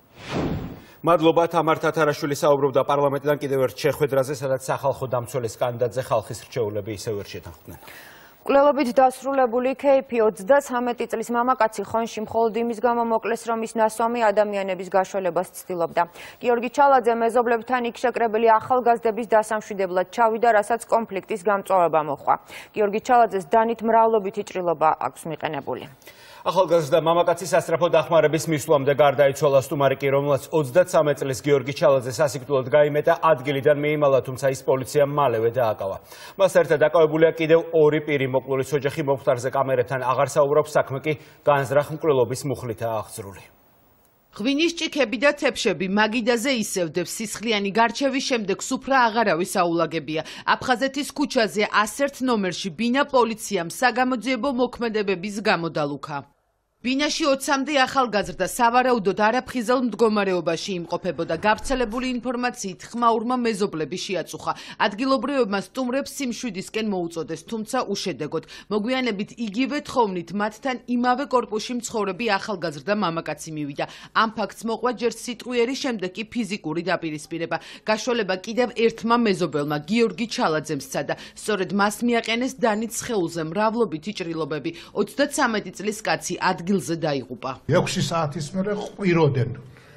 მადლობა თამარ თათარაშვილი საუბრობდა პარლამენტიდან კიდევ ერთ შეხვედრაზე, სადაც სახალხო დამცველის კანდიდატზე ხალხის რჩეულები ისევ ვერ შეთანხმდნენ. მკვლელობით დასრულებული KP 33 წლის მამაკაცი ხონში მხოლოდ იმის გამო მოკლეს, რომ ის ნასვამი ადამიანების გაშველებას ცდილობდა. გიორგი ჩალაძე მეზობლებთან იქ შეკრებილი ახალგაზრდების დასამშვიდებლად ჩავიდა, რასაც კონფლიქტის გამწვავება მოჰყვა. გიორგი ჩალაძეს დანით მრავლობითი ჭრილობა აქვს მიყენებული. ახალგაზრდა მამაკაცის სასწრაფო დახმარების მისვლამდე გარდაიცვალა სტუმარი კი, რომელსაც 33 წლის გიორგი ჩალაძე სასიკვდილოდ გაიმეტა, ადგილიდან მიიმალა, თუმცა ის პოლიციამ მალევე დააკავა. მას ერთად დაკავებულია კიდევ ორი პირი, მოკლულის ოჯახი მომხდარზე კამერებთან აღარ საუბრობს, საქმე კი განზრახ მკვლელობის მუხლითაა აღძრული. ღვინის ჭიქები და თეფშები მაგიდაზე ისევდებს, სისხლიანი გარჩევის შემდეგ სუფრა აღარავის აულაგებია. აფხაზეთის ქუჩაზე 101 ნომერში ბინა პოლიციამ საგამოძიებო მოქმედებების გამო დალუქა. ბინაში 20-მდე ახალგაზრდა სავარაუდოდ არაფხიზელ მდგომარეობაში იმყოფებოდა. გავრცელებული ინფორმაციით ხმაურმა მეზობლები შეაწუხა. ადგილობრივებმა სტუმრებს სიმშვიდისკენ მოუწოდეს, თუმცა უშედეგოდ. მოგვიანებით იგივე თხოვნით მათთან იმავე კორპუსში მცხოვრები ახალგაზრდა მამაკაცი მივიდა. ამ ფაქტს მოყვა ჯერ სიტყვიერი, შემდეგ კი ფიზიკური დაპირისპირება. გაშველება კიდევ ერთმა მეზობელმა, გიორგი ჩალაძემ სცადა. სწორედ მას მიაყენეს დანით სხეულზე მრავლობითი ჭრილობები. 33 წლის კაცი ადგილზე დაიღუპა. 6 საათის მერე ყვიროდენ.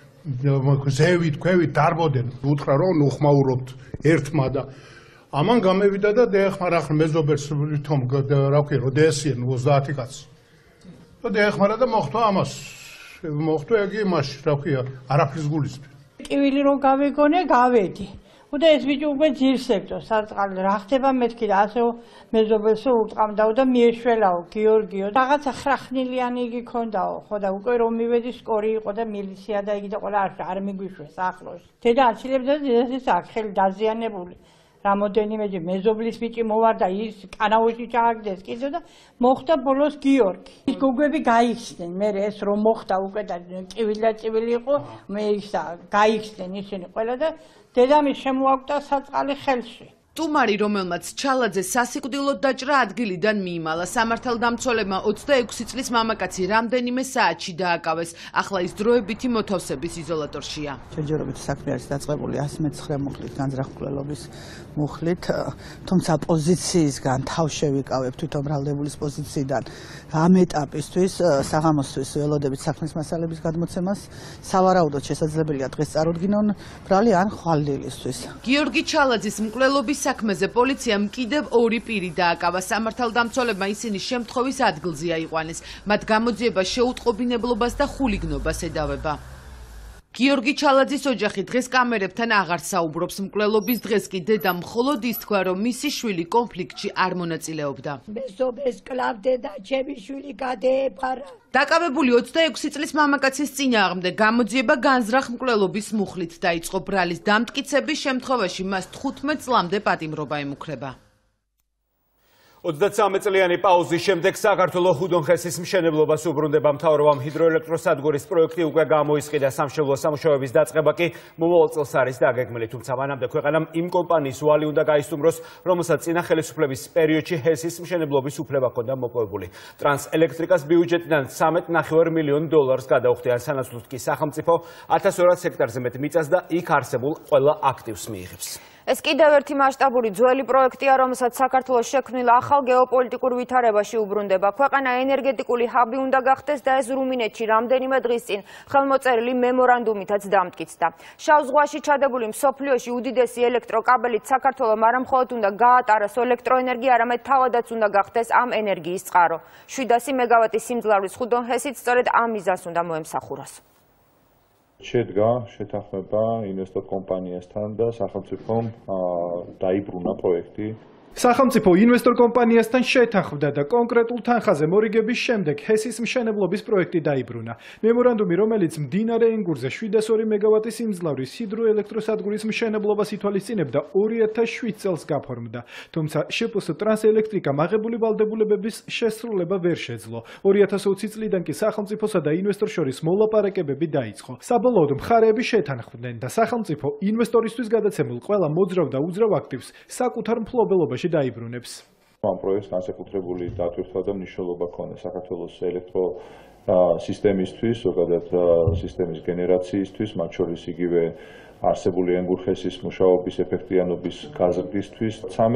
ზევით, ქვევით დარბოდენ. უთხრა რომ უხმაურობთ ერთმა და ამან გამევიდა და დაეხმარა ახლა მეზობელს თომ რა ქვია, რომ დაესიენ 30 კაცი. და დაეხმარა და მოხდა ამას. მოხდა იგი იმაში, რა ქვია, არაფრის გულისწვი. ტივილი რომ გავეგონე, გავედი. და ეს ბიჭი უკვე ძირსებდო სარწყალი რა ხდება მეთქი და ასე მეზობელს უტყამდაო და მიეშველაო გიორგიო რაღაცა ხრახნილიანი იგი ქონდაო ხო და უკვე რომ მივედი სკორი იყო და მილიცია და იგი და ყველა არ მიგვიშვეს ახლოს დედა აცილებდა ეს აქ ხელი დაზიანებული რამოდენიმეჯერ მეზობლის ბიჭი მოვარდა ის კანაოში ჩააგდეს კიდე და მოხდა ბოლოს გიორგი ის გოგები გაიხსნენ მე ეს რომ მოხდა უკვე და წივილი იყო მე ისა გაიხსნენ ისინი ყველა და დედამის შემოაკვდა საწყალი ხელში. სტუმარი, რომელმაც ჩალაძე სასიკვდილოდ დაჭრა, ადგილიდან მიიმალა. სამართალდამცველებმა 26 წლის მამაკაცი რამდენიმე საათში დააკავეს. ახლა ის დროებითი მოთავსების იზოლატორშია. ჯერჯერობით საქმე არის დაწყებული 119 მუხლით, განზრახ მკვლელობის მუხლით, თუმცა პოზიციისგან თავ შევიკავებ თვითონ ბრალდებულის პოზიციიდან ამ ეტაპისთვის საღამოსთვის ველოდებით საქმის მასალების გადმოცემას სავარაუდოდ შესაძლებელია დღეს წარუდგინონ ბრალი ან ხვალდილისთვის. გიორგი ჩალაძის მკვლელობის საქმეზე პოლიციამ კიდევ ორი პირი დააკავა. სამართალდამცველებმა ისინი შემთხვევის ადგილზე აიყვანეს. მათ გამოძიება შეუტყობინებლობას და ხულიგნობას ედავება. გიორგი ჩალაძის ოჯახი დღეს კამერებთან აღარ საუბრობს. მკვლელობის დღეს კი დედა მხოლოდ ის თქვა, რომ მისი შვილი კონფლიქტში არ მონაწილეობდა. მეზობელს კლავდე და ჩემი შვილი გადაეფარა. დაკავებული 26 წლის მამაკაცის წინააღმდეგ გამოძიება განზრახ მკვლელობის მუხლით დაიწყო. ბრალის დამტკიცების შემთხვევაში მას 15 წლამდე პატიმრობა ემუქრება. 33 წლიანი პაუზის შემდეგ საქართველოს ხუდონხესის მშენებლობას უბრუნდება. მთავრობამ ჰიდროელექტროსადგურის პროექტი უკვე გამოისყიდა. სამშენებლო სამუშაოების დაწყება კი მომავალ წელს არის დაგეგმილი, თუმცა მანამდე ქვეყანამ იმ კომპანიის ვალი უნდა გაისტუმროს, რომელსაც წინა ხელისუფლების პერიოდში ჰესის მშენებლობის უფლება ჰქონდა მოპოვებული. ტრანსელექტრიკას ბიუჯეტიდან 13.5 მილიონ დოლარს გადაუხდიან, სანაცვლოდ კი სახელმწიფო 1200 ჰექტარზე მეტ მიწას და იქ არსებულ ყველა აქტივს მიიღებს. ეს კიდევ ერთი მასშტაბური ძველი პროექტია, რომელსაც საქართველოს შექმნილ ახალ გეოპოლიტიკურ ვითარებაში უბრუნდება. ქვეყანა ენერგეტიკული ჰაბი უნდა გახდეს და ეს რუმინეთში რამდენიმე დღის წინ ხელმოწერილი მემორანდუმითაც დამტკიცდა. შავ ზღვაში ჩადებული მსოფლიოში უდიდესი ელექტროკაბელით საქართველოს არა მხოლოდ უნდა გაატაროს ელექტროენერგია, არამედ თავადაც უნდა გახდეს ამ ენერგიის წყარო. 700 მეგავატის სიმძლავრის ხუდონხესით სწორედ ამ მიზანს უნდა მოემსახუროს. შედგა შეთანხმება ინვესტორ კომპანიასთან და სახელმწიფომ დაიბრუნა პროექტი. სახელმწიფო ინვესტორ კომპანიასთან შეთანხმდა და კონკრეტულ თანხაზე მორიგების შემდეგ ჰესის მშენებლობის პროექტი დაიბრუნა. მემორანდუმი, რომელიც მდინარე ენგურზე 702 მეგავატის სიმძლავრის ჰიდროელექტროსადგურის მშენებლობას ითვალისწინებდა 2007 წელს გაფორმდა. თუმცა შპს ტრანსელექტრიკამ აღებული ვალდებულებების შესრულება ვერ შეძლო. 2020 წლიდან კი სახელმწიფოსა და ინვესტორ შორის მოლაპარაკებები დაიწყო. საბოლოოდ მხარეები შეთანხმდნენ და სახელმწიფო ინვესტორისთვის გადაცემულ ყველა მოძრავ და უძრავ აქტივს საკუთარ მფლობელობაში დაიბრუნებს. ამ პროექტს განსაკუთრებული დატვირთვა და მნიშვნელობა ჰქონდა საქართველოს ელექტრო სისტემისთვის, ზოგადად სისტემის გენერაციისთვის, მათ შორის იგივე არსებული ენგურხესის მუშაობის ეფექტიანობის გაზრდისთვის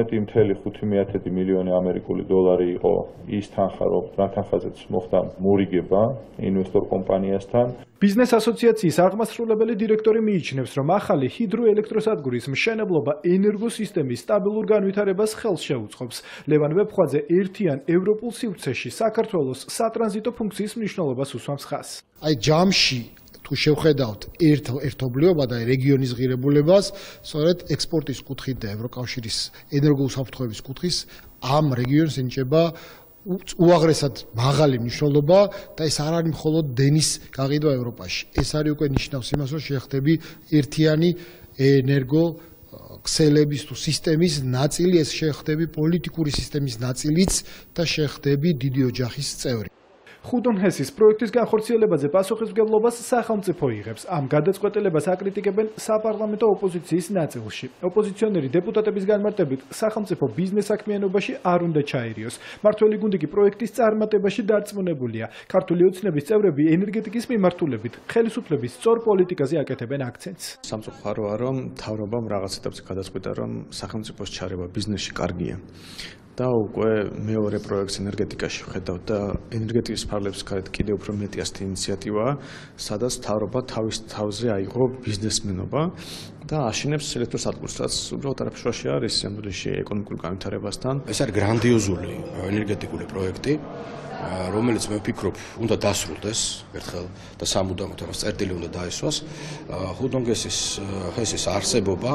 13.5 მილიონი ამერიკული დოლარი იყო ის თანხა, რა თანხაზეც მოხდა მორიგება ინვესტორ კომპანიასთან. ბიზნეს ასოციაციის აღმასრულებელი დირექტორი მიიჩნევს, რომ ახალი ჰიდროელექტროსადგურის მშენებლობა ენერგოსისტემის სტაბილურ განვითარებას ხელს შეუწყობს. ლევან ვეფხვაძე ერთიან ევროპულ სივრცეში საქართველოს სატრანზიტო ფუნქციის მნიშვნელობას უსვამს ხაზს. აი ჯამში თუ შევხედავთ ერთობლიობა და რეგიონის ღირებულებას, სწორედ ექსპორტის კუთხით და ევროკავშირის ენერგოუსაფრთხოების კუთხის ამ რეგიონს ენიჭება უაღრესად მაღალი მნიშვნელობა და ეს არ არის მხოლოდ დენის გაყიდვა ევროპაში. ეს არის უკვე ნიშნავს იმას, რომ შეხდები ერთიანი ენერგო ქსელების თუ სისტემის ნაწილი, ეს შეხდები პოლიტიკური სისტემის ნაწილიც და შეხდები დიდი ოჯახის წევრი. ხუდონ ჰესის პროექტის განხორციელებაზე პასუხისმგებლობას სახელმწიფო იღებს. ამ გადაწყვეტილებას აკრიტიკებენ საპარლამენტო ოპოზიციის ნაწილში. ოპოზიციონერი დეპუტატების განმარტებით სახელმწიფო ბიზნეს საქმიანობაში არ უნდა ჩაერიოს. მართველი გუნდი კი პროექტის წარმატებაში დარწმუნებულია. ქართული ოცნების წევრები ენერგეტიკის მიმართულებით ხელისუფლების სწორ პოლიტიკაზე აკეთებენ აქცენტს. სამწუხაროა, რომ მთავრობამ რაღაც ეტაპზე გადაწყვიტა, რომ სახელმწიფოს ჩარევა ბიზნესში კარგია. და უკვე მეორე პროექტს ენერგეტიკაში ვხედავთ და ენერგეტიკის ფარგლებს გარეთ კიდევ უფრო მეტი ასეთი ინიციატივაა, სადაც მთავრობა თავის თავზე აიღო ბიზნესმენობა და აშენებს ელექტროსადგურს, რაც უბრალოდ არაფერში არის სამდროში ეკონომიკურ განვითარებასთან. ეს არის გრანდიოზული ენერგეტიკული პროექტი, რომელიც მე ვფიქრობ, უნდა დასრულდეს ერთხელ და სამუდამოდ ამას წერტილი უნდა დაესვას. ხუდონ ჰესის არსებობა,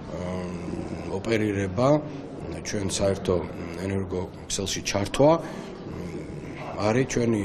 ოპერირება ჩვენ საერთო ენერგო ქსელში ჩართვა არის ჩვენი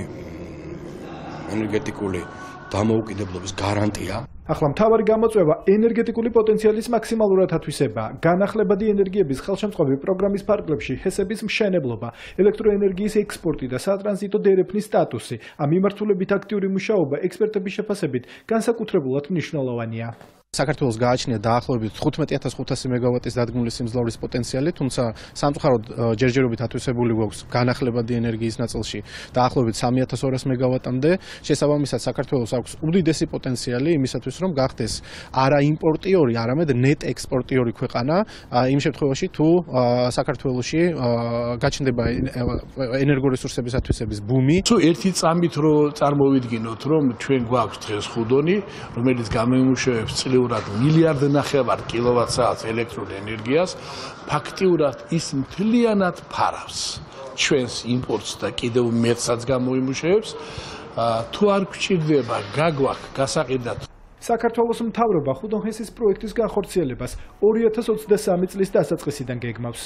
ენერგეტიკული დამოუკიდებლობის გარანტია. ახლა მთავარი გამოწვევა ენერგეტიკული პოტენციალის მაქსიმალურად ათვისებაა. განახლებადი ენერგიების ხელშემწყობი პროგრამის ფარგლებში ჰესების მშენებლობა, ელექტროენერგიის ექსპორტი და სატრანზიტო დერეფნის სტატუსი. ამ მიმართულებით აქტიური მუშაობა ექსპერტების შეფასებით განსაკუთრებულად მნიშვნელოვანია. საქართველოს გააჩნია დაახლოებით 15,500 მეგავატის დადგმული სიმძლავრის პოტენციალი, თუმცა სამწუხაროდ ჯერჯერობით ათვისებული გვაქვს განახლებადი ენერგიის ნაწილში დაახლოებით 3,200 მეგავატამდე. შესაბამისად, საქართველოს აქვს უდიდესი პოტენციალი იმისათვის, რომ გახდეს არა იმპორტიორი, არამედ ნეტ ექსპორტიორი ქვეყანა, იმ შემთხვევაში თუ საქართველოში გაჩნდება ენერგორესურსების ათვისების ბუმი. თუ ერთი წამით რო წარმოვიდგინოთ, რომ ჩვენ გვაქვს დღეს ხუდონი, რომელიც გამოიმუშავებს მილიარდ ნახევარ კილოვატ-საათს ელექტრულ ენერგიას, ფაქტიურად ის მთლიანად ფარავს ჩვენს იმპორტს და კიდევ მეტსაც გამოიმუშავებს. თუ არ გვჭირდება გაგვაქვს გასაყიდად. საქართველოს მთავრობა ხუდონ ჰესის პროექტის განხორციელებას 2023 წლის დასაწყისიდან გეგმავს.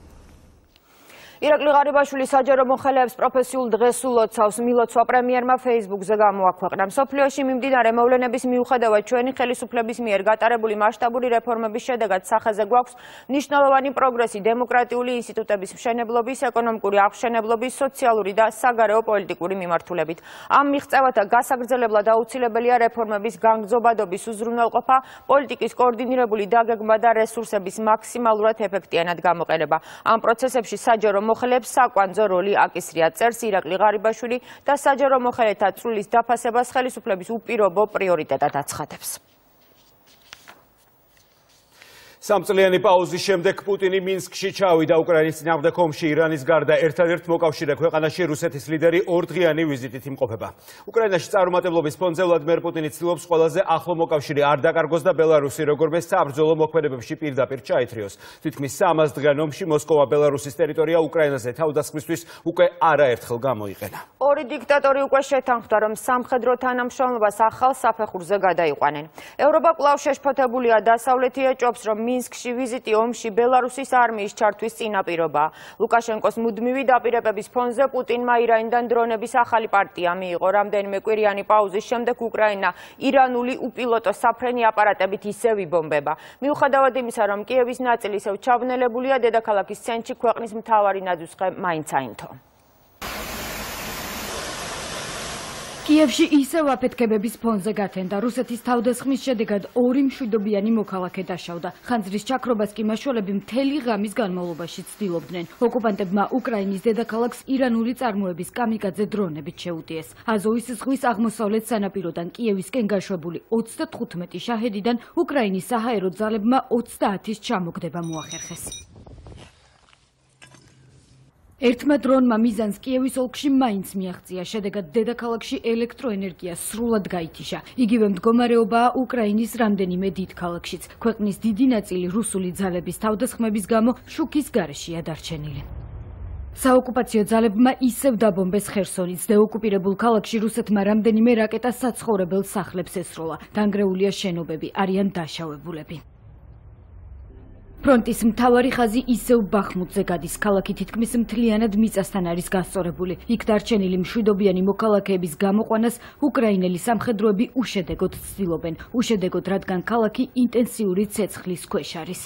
ირაკლი ღარიბაშვილი საჯარო მოხელეებს პროფესიულ დღეს ულოცავს. მილოცვა პრემიერმა Facebook-ზე გამოაქვეყნა. მსოფლიოში მიმდინარე მოვლენების მიუხედავად ჩვენი ხელისუფლების მიერ გატარებული მასშტაბური რეფორმების შედეგად სახეზე გვაქვს მნიშვნელოვანი პროგრესი დემოკრატიული ინსტიტუტების მშენებლობის, ეკონომიკური აღმშენებლობის, სოციალური და საგარეო პოლიტიკური მიმართულებით. ამ მიღწევათა გასაგრძელებლად აუცილებელია რეფორმების განგზობადობის უზრუნველყოფა, პოლიტიკის კოორდინირებული დაგეგმა და რესურსების მაქსიმალურად ეფექტიანად გამოყენება. ამ პროცესებში საჯარო მოხელეებს საკვანძო როლი აკისრია. წერს ირაკლი ღარიბაშვილი და საჯარო მოხელეთა წვლის დაფასებას ხელისუფლების უპირობო პრიორიტეტად აცხადებს. სამწლიანი პაუზის შემდეგ პუტინი მინსკში ჩავიდა. უკრაინის წინააღმდეგ ომში ირანის გარდა ერთადერთ მოკავშირე ქვეყანაში რუსეთის ლიდერი ორდღიანი ვიზიტით იმყოფება. უკრაინაში წარუმატებლობის ფონზე ვლადიმერ პუტინი ცდილობს ყველაზე ახლო მოკავშირე არ დაკარგოს და ბელარუსი როგორმე საბრძოლო მოქმედებებში პირდაპირ ჩაითრიოს. თითქმის 300 დღიან ომში მოსკოვა ბელარუსის ტერიტორია უკრაინაზე თავდასხმისთვის უკვე არაერთხელ გამოიყენა. ორი დიქტატორი უკვე შეთანხმდა, რომ სამხედრო თანამშრომლობას ახალ საფეხურზე გადაიყვანენ. ევროპა კვლავ შეშფოთებულია. დასავლეთი ეჭვობს, რომ მინსკში ვიზიტი ომში ბელარუსის არმიის ჩართვის წინაპირობაა. ლუკაშენკოს მუდმივი დაპირებების ფონზე პუტინმა ირანიდან დრონების ახალი პარტია მიიღო. რამდენიმე კვირიანი პაუზის შემდეგ უკრაინა ირანული უპილოტო საფრენი აპარატებით ისევ იბომბება. მიუხედავად იმისა, რომ კიევის ნაწილი ისევ ჩაბნელებულია, დედაქალაქის ცენტრში ქვეყნის მთავარი ნაძვისხე მაინც აინთო. კიევში ისევ აფეთქებების ფონზე გათენდა. რუსეთის თავდასხმის შედეგად 2 მშვიდობიანი მოქალაქე დაშავდა. ხანძრის ჩაქრობას კი მაშველები მთელი ღამის განმავლობაში ცდილობდნენ. ოკუპანტებმა უკრაინის დედაქალაქს ირანული წარმოების კამიკაძე დრონებით შეუტიეს. აზოვის ზღვის აღმოსავლეთ სანაპიროდან კიევისკენ გაშვებული 35 შაჰედიდან უკრაინის საჰაერო ძალებმა 30-ის ჩამოგდება მოახერხეს. ერთმა დრონმა მიზანს კიევის ოლქში მაინც მიაღწია. შედეგად დედაქალაქში ელექტროენერგია სრულად გაითიშა. იგივე მდგომარეობაა უკრაინის რამდენიმე დიდ ქალაქშიც. ქვეყნის დიდი ნაწილი რუსული ძალების თავდასხმების გამო შუქის გარეშეა დარჩენილი. საოკუპაციო ძალებმა ისევ დაბომბეს ხერსონიც. დეოკუპირებულ ქალაქში რუსეთმა რამდენიმე რაკეტა საცხოვრებელ სახლებს ესროლა. დანგრეულია შენობები, არიან დაშავებულები. ფრონტის მთავარი ხაზი ისევ ბახმუტზე გადის. ქალაქი თითქმის მთლიანად მიწასთან არის გასწორებული. იქ დარჩენილი მშვიდობიანი მოქალაქეების გამოყვანას უკრაინელი სამხედროები უშედეგოდ ცდილობენ. უშედეგოდ, რადგან ქალაქი ინტენსიური ცეცხლის ქვეშ არის.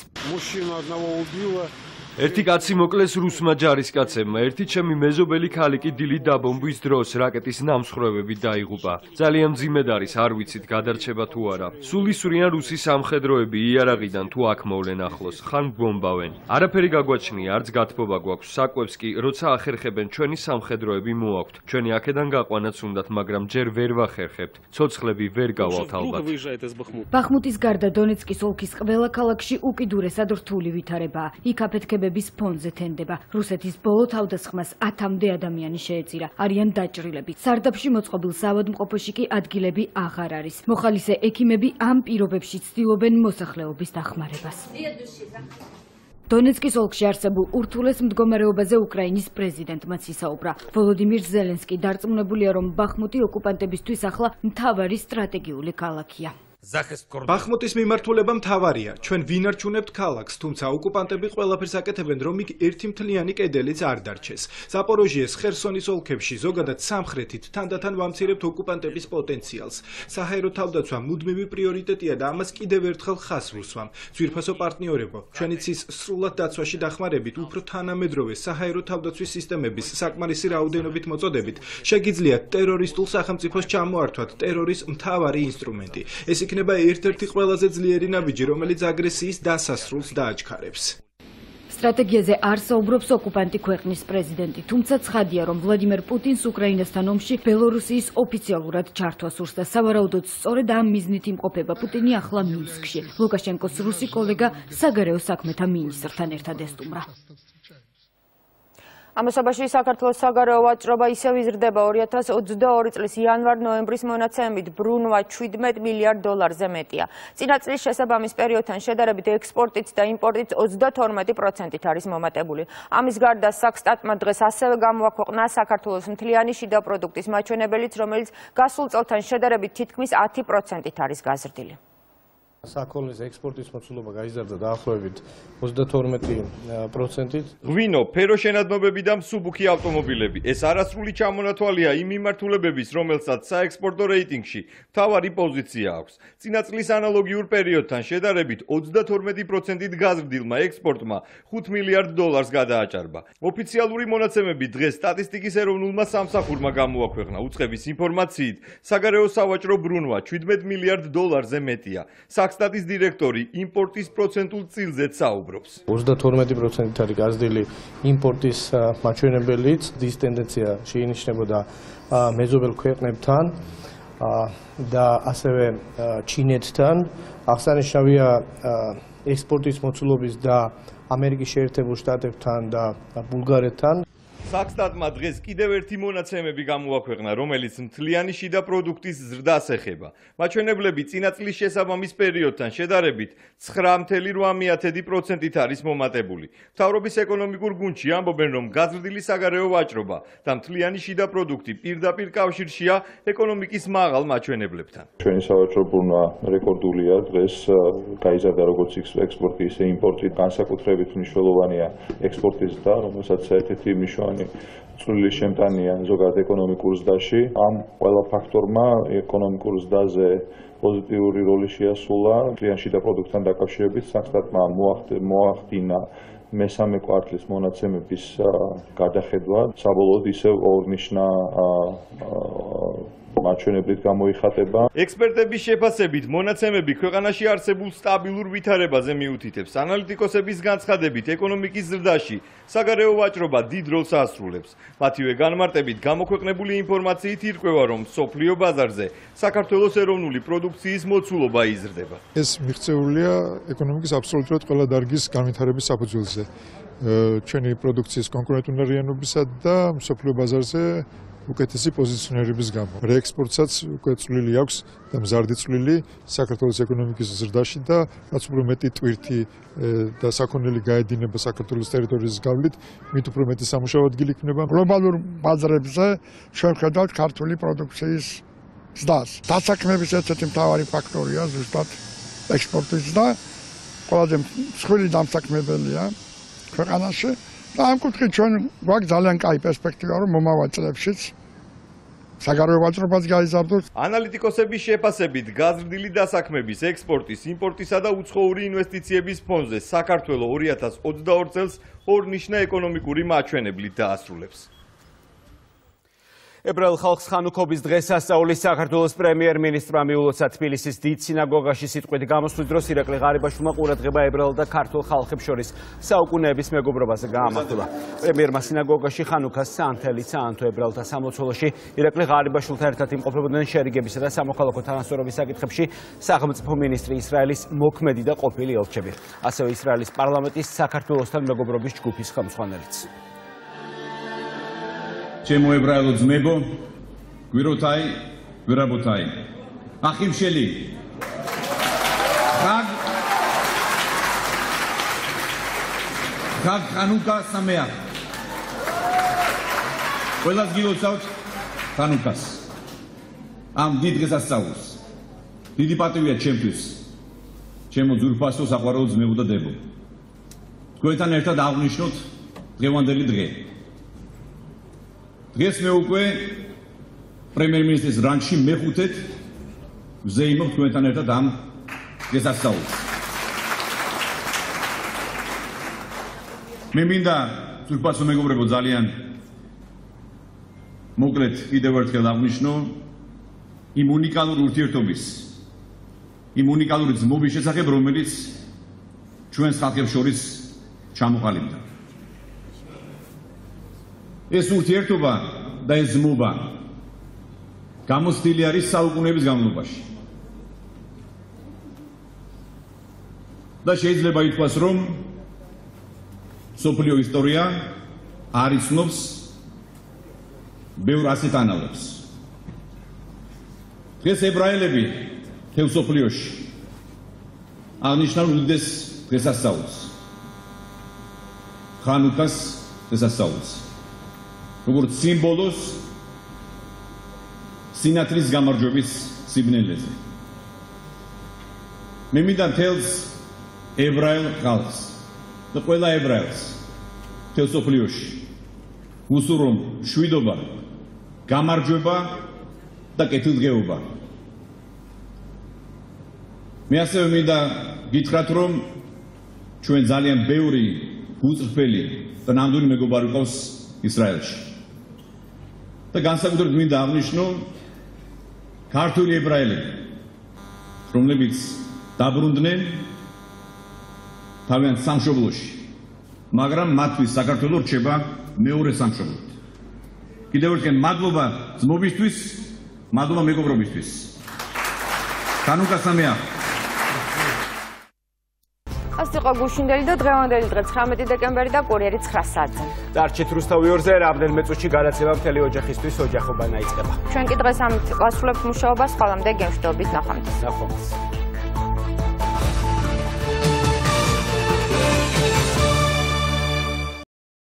ერთი კაცი მოკლეს რუსმა ჯარისკაცებმა. ერთი ჩემი მეზობელი ქალიკი დილით დაბომბვის დროს რაკეტის ნამსხვრევებით დაიღუპა. ძალიან მძიმედ არის, არ ვიცით გადარჩება თუ არა. სულ ისვრიან რუსი სამხედროები იარაღიდან თუ აქ მოვლენ ახლოს, ხან ბომბავენ. არაფერი გაგვაჩნია, არც გათბობა გვაქვს. საკვებს კი, როცა ახერხებენ, ჩვენი სამხედროები მოაქვთ. ჩვენი აქედან გაყვანაც უნდათ, მაგრამ ჯერ ვერ ვახერხებთ. ცოცხლები ვერ გავალთ ალბათ. ბახმუტის გარდა დონეცკის ოლქის ყველა ქალაქში უკიდურესად რთული ვითარებაა. იქ აფეთქებების ფონზე თენდება. რუსეთის ბოლო თავდასხმას 10-მდე ადამიანი შეეწირა. არიან დაჭრილები. სარდაფში მოწყობილ საავადმყოფოში კი ადგილები აღარ არის. მოხალისე ექიმები ამ პირობებში ცდილობენ მოსახლეობის დახმარებას. დონეცკის ოლქში არსებულ ურთულეს მდგომარეობაზე უკრაინის პრეზიდენტმაც ისაუბრა. ვოლოდიმირ ზელენსკი დარწმუნებულია, რომ ბახმუტი ოკუპანტებისთვის ახლა მთავარი სტრატეგიული ქალაქია. ბახმუტის მიმართულება მთავარია. ჩვენ ვინარჩუნებთ ქალაქს, თუმცა ოკუპანტები ყველაფერს აკეთებენ, რომ იქ ერთი მთლიანი კედელიც არ დარჩეს. ზაპოროჟიეს, ხერსონის ოლქებში, ზოგადად სამხრეთით თანდათან ვამცირებთ ოკუპანტების პოტენციალს. საჰაერო თავდაცვა მუდმივი პრიორიტეტია და ამას კიდევ ერთხელ ხაზს ვუსვამ. ძვირფასო პარტნიორებო, ჩვენი ცის სრულად დაცვაში დახმარებით, უფრო თანამედროვე საჰაერო თავდაცვის სისტემების საკმარისი რაოდენობით მოწოდებით, შეგიძლიათ ტერორისტულ სახელმწიფოს ჩამოართვათ ტერორის მთავარი ინსტრუმენტი. ეს იქნება ერთ-ერთი ყველაზე ძლიერი ნაბიჯი, რომელიც აგრესიის დასასრულს დააჩქარებს. სტრატეგიაზე არ საუბრობს ოკუპანტი ქვეყნის პრეზიდენტი, თუმცა ცხადია, რომ ვლადიმერ პუტინს უკრაინასთან ომში ბელორუსიის ოფიციალურად ჩართვა სურს და სავარაუდოდ სწორედ ამ მიზნით იმყოფება პუტინი ახლა მინსკში. ლუკაშენკოს რუსი კოლეგა საგარეო საქმეთა მინისტრთან ერთად ესტუმრა. ამასობაში საქართველოს საგარეო ვაჭრობა ისევ იზრდება. 2022 წლის იანვარ-ნოემბრის მონაცემებით ბრუნვა 17 მილიარდ დოლარზე მეტია. წინა წლის შესაბამის პერიოდთან შედარებით ექსპორტიც და იმპორტიც 32%-ით არის მომატებული. ამის გარდა საქსტატმა დღეს ასევე გამოაქვეყნა საქართველოს მთლიანი შიდა პროდუქტის მაჩვენებელიც, რომელიც გასულ წელთან შედარებით თითქმის 10%-ით არის გაზრდილი. საქონლის ექსპორტის მოცულობა გაიზარდა დაახლოებით 32%-ით. ღვინო, ფეროშენადნობები და მსუბუქი ავტომობილები. ეს არასრული ჩამონათვალია იმ მიმართულებების, რომელსაც საექსპორტო რეიტინგში მთავარი პოზიცია აქვს. წინა წლის ანალოგიურ პერიოდთან შედარებით 32%-ით გაზრდილმა ექსპორტმა 5 მილიარდ დოლარს გადააჭარბა. ოფიციალური მონაცემები დღეს სტატისტიკის ეროვნულმა სამსახურმა გამოაქვეყნა. უწყების ინფორმაციით, საგარეო სავაჭრო ბრუნვა 17 მილიარდ დოლარზე მეტია. სტატის დირექტორი იმპორტის პროცენტულ წილზეც საუბრობს. 32%-ით არის გაზრდილი იმპორტის მაჩვენებელიც, ის ტენდენცია შეინიშნებოდა მეზობელ ქვეყნებთან და ასევე ჩინეთთან. აღსანიშნავია ექსპორტის მოცულობის და ამერიკის შეერთებულ შტატებთან და ბულგარეთთან. საქსტატმა დღეს კიდევ ერთი მონაცემები გამოაქვეყნა, რომელიც მთლიანი შიდა პროდუქტის ზრდას ეხება. მაჩვენებლები წინა წლის შესაბამის პერიოდთან შედარებით 9.8%-ით არის მომატებული. მთავრობის ეკონომიკურ გუნდში ამბობენ, რომ გაზრდილი საგარეო ვაჭრობა და მთლიანი შიდა პროდუქტი პირდაპირ კავშირშია ეკონომიკის მაღალ მაჩვენებლებთან. ჩვენი სავაჭრო ბრუნვა რეკორდულია, დღეს გაიზარდა როგორც ექსპორტი, ისე იმპორტი, განსაკუთრებით მნიშვნელოვანია ექსპორტის ზრდა, რომელსაც ერთ-ერთი მნიშვნელოვანი წვლილი შემტანია ზოგადად ეკონომიკურ ზრდაში. ამ ყველა ფაქტორმა ეკონომიკურ ზრდაზე პოზიტიური როლი შეასრულა. მთლიან შიდა პროდუქტთან დაკავშირებით საქსტატმა მოახდინა მესამე კვარტლის მონაცემების გადახედვა. საბოლოოდ ისევ ორნიშნა მაჩვენებლით გამოიხატება. ექსპერტების შეფასებით მონაცემები ქვეყანაში არსებულ სტაბილურ ვითარებაზე მიუთითებს. ანალიტიკოსების განცხადებით ეკონომიკის ზრდაში საგარეო ვაჭრობა დიდ როლს ასრულებს. მათივე განმარტებით გამოქვეყნებული ინფორმაციით ირკვევა, რომ მსოფლიო ბაზარზე საქართველოს ეროვნული პროდუქციის მოცულობა იზრდება. ეს მიღწეულია ეკონომიკის აბსოლუტურად ყველა დარგის განვითარების საფუძველზე. ჩვენი პროდუქციის კონკურენტუნარიანობისა და მსოფლიო ბაზარზე უკეთესი პოზიციონირების გამო. რეექსპორტსაც უკვე წვლილი აქვს და მზარდი წვლილი საქართველოს ეკონომიკის ზრდაში და რაც უფრო მეტი ტვირთი და საქონელი გაედინება საქართველოს ტერიტორიის გავლით, მით უფრო მეტი სამუშაო ადგილი იქნება. გლობალურ ბაზრებზე შევხედავთ ქართული პროდუქციის ზრდას. დასაქმების ერთ-ერთი მთავარი ფაქტორია ზუსტად ექსპორტის ზრდა. ყველაზე მსხვილი დამსაქმებელია ქვეყანაში. და ამ კუთხით ჩვენ გვაქვს ძალიან კაი პერსპექტივა, რომ მომავალ წლებშიც საგარეო ვაჭრობაც გაიზარდოს. ანალიტიკოსების შეფასებით გაზრდილი დასაქმების, ექსპორტის, იმპორტისა და უცხოური ინვესტიციების ფონზე საქართველო 2022 წელს ორნიშნა ეკონომიკური მაჩვენებლით დაასრულებს. ებრაელ ხალხს ხანუქობის დღეს ასწაულის საქართველოს პრემიერ-მინისტრმა მიულოცა თბილისის დიდ სინაგოგაში სიტყვით გამოსვლის დროს ირაკლი ღარიბაშვილმა ყურადღება ებრაელ და ქართულ ხალხებს შორის საუკუნეების მეგობრობაზე გაამახვილა. პრემიერმა სინაგოგაში ხანუქას საანთელი საანთო ებრაელთა სამლოცველოში ირაკლი ღარიბაშვილთან ერთად იმყოფებოდნენ შერიგებისა და სამოქალაქო თანასწორობის საკითხებში სახელმწიფო მინისტრი ისრაელის მოქმედი და ყოფილი ელჩები, ასევე ისრაელის პარლამენტის საქართველოსთან მეგობრობის ჯგუფის ხელმძღვანელიც. ჩემო ებრაელო ძმებო, გვიროთაი, გვირაბოთაი, ახიმშელი, ხაგ ხანუკა სამეა. ყველას გილოცავთ ხანუკას. ამ დიდ დღესასწაულს. დიდი პატივია ჩემთვის, ჩემო ძურფასო საყვარელ ძმებო და დებო. თქვენთან ერთად აღვნიშნოთ დღევანდელი დღე. დღეს მე უკვე პრემიერ-მინისტრის რანგში მეხუთედ ვზეიმობ თქვენთან ერთად ამ დღესასწაულს. მე მინდა ძურფასო მეგობრებო ძალიან მოკლედ კიდევ ერთხელ აღვნიშნო იმ უნიკალურ ურთიერთობის, იმ უნიკალური ძმობის შესახებ, რომელიც ჩვენს ხალხებს შორის ჩამოყალიბდა. ეს ურთიერთობა და ეს ძმობა გამოცდილი არის საუკუნეების განმავლობაში. და შეიძლება ითქვას, რომ მსოფლიო ისტორია არ იცნობს ბევრ ასეთ ანალებს. დღეს ებრაელები მთელ მსოფლიოში აღნიშნავენ უდიდეს დღესასწაულს, ხანუკას დღესასწაულს, როგორც სიმბოლოს სინათლის გამარჯვების სიბნელეზე. მე მინდა მთელს ებრაელ ხალხს და ყველა ებრაელს მთელ მსოფლიოში უსურვომ მშვიდობა, გამარჯვება და კეთილდღეობა. მე ასევე მინდა გითხრათ, რომ ჩვენ ძალიან ბევრი გულწრფელი და ნამდვილი მეგობარი გვყავს ისრაელში. და განსაკუთრებით მინდა აღნიშნო ქართული ებრაელები, რომლებიც დაბრუნდნენ თავიანთ სამშობლოში, მაგრამ მათთვის საქართველო რჩება მეორე სამშობლოდ. კიდევ ერთხელ მადლობა ძმობისთვის, მადლობა მეგობრობისთვის. ხანუკა სამეა. ეს იყო გუშინდელი და დღევანდელი დღე 19 დეკემბერი და კურიერი 9 საათზე. დარჩით რუსთავი 2-ზე, რამდენიმე წუთში გადაცემა მთელი ოჯახისთვის ოჯახობა დაიწყება. ჩვენ კი დღეს ამით ვასრულებთ მუშაობას, ხოლმე გემშვიდობით ნახვამდის. ნახვამდის.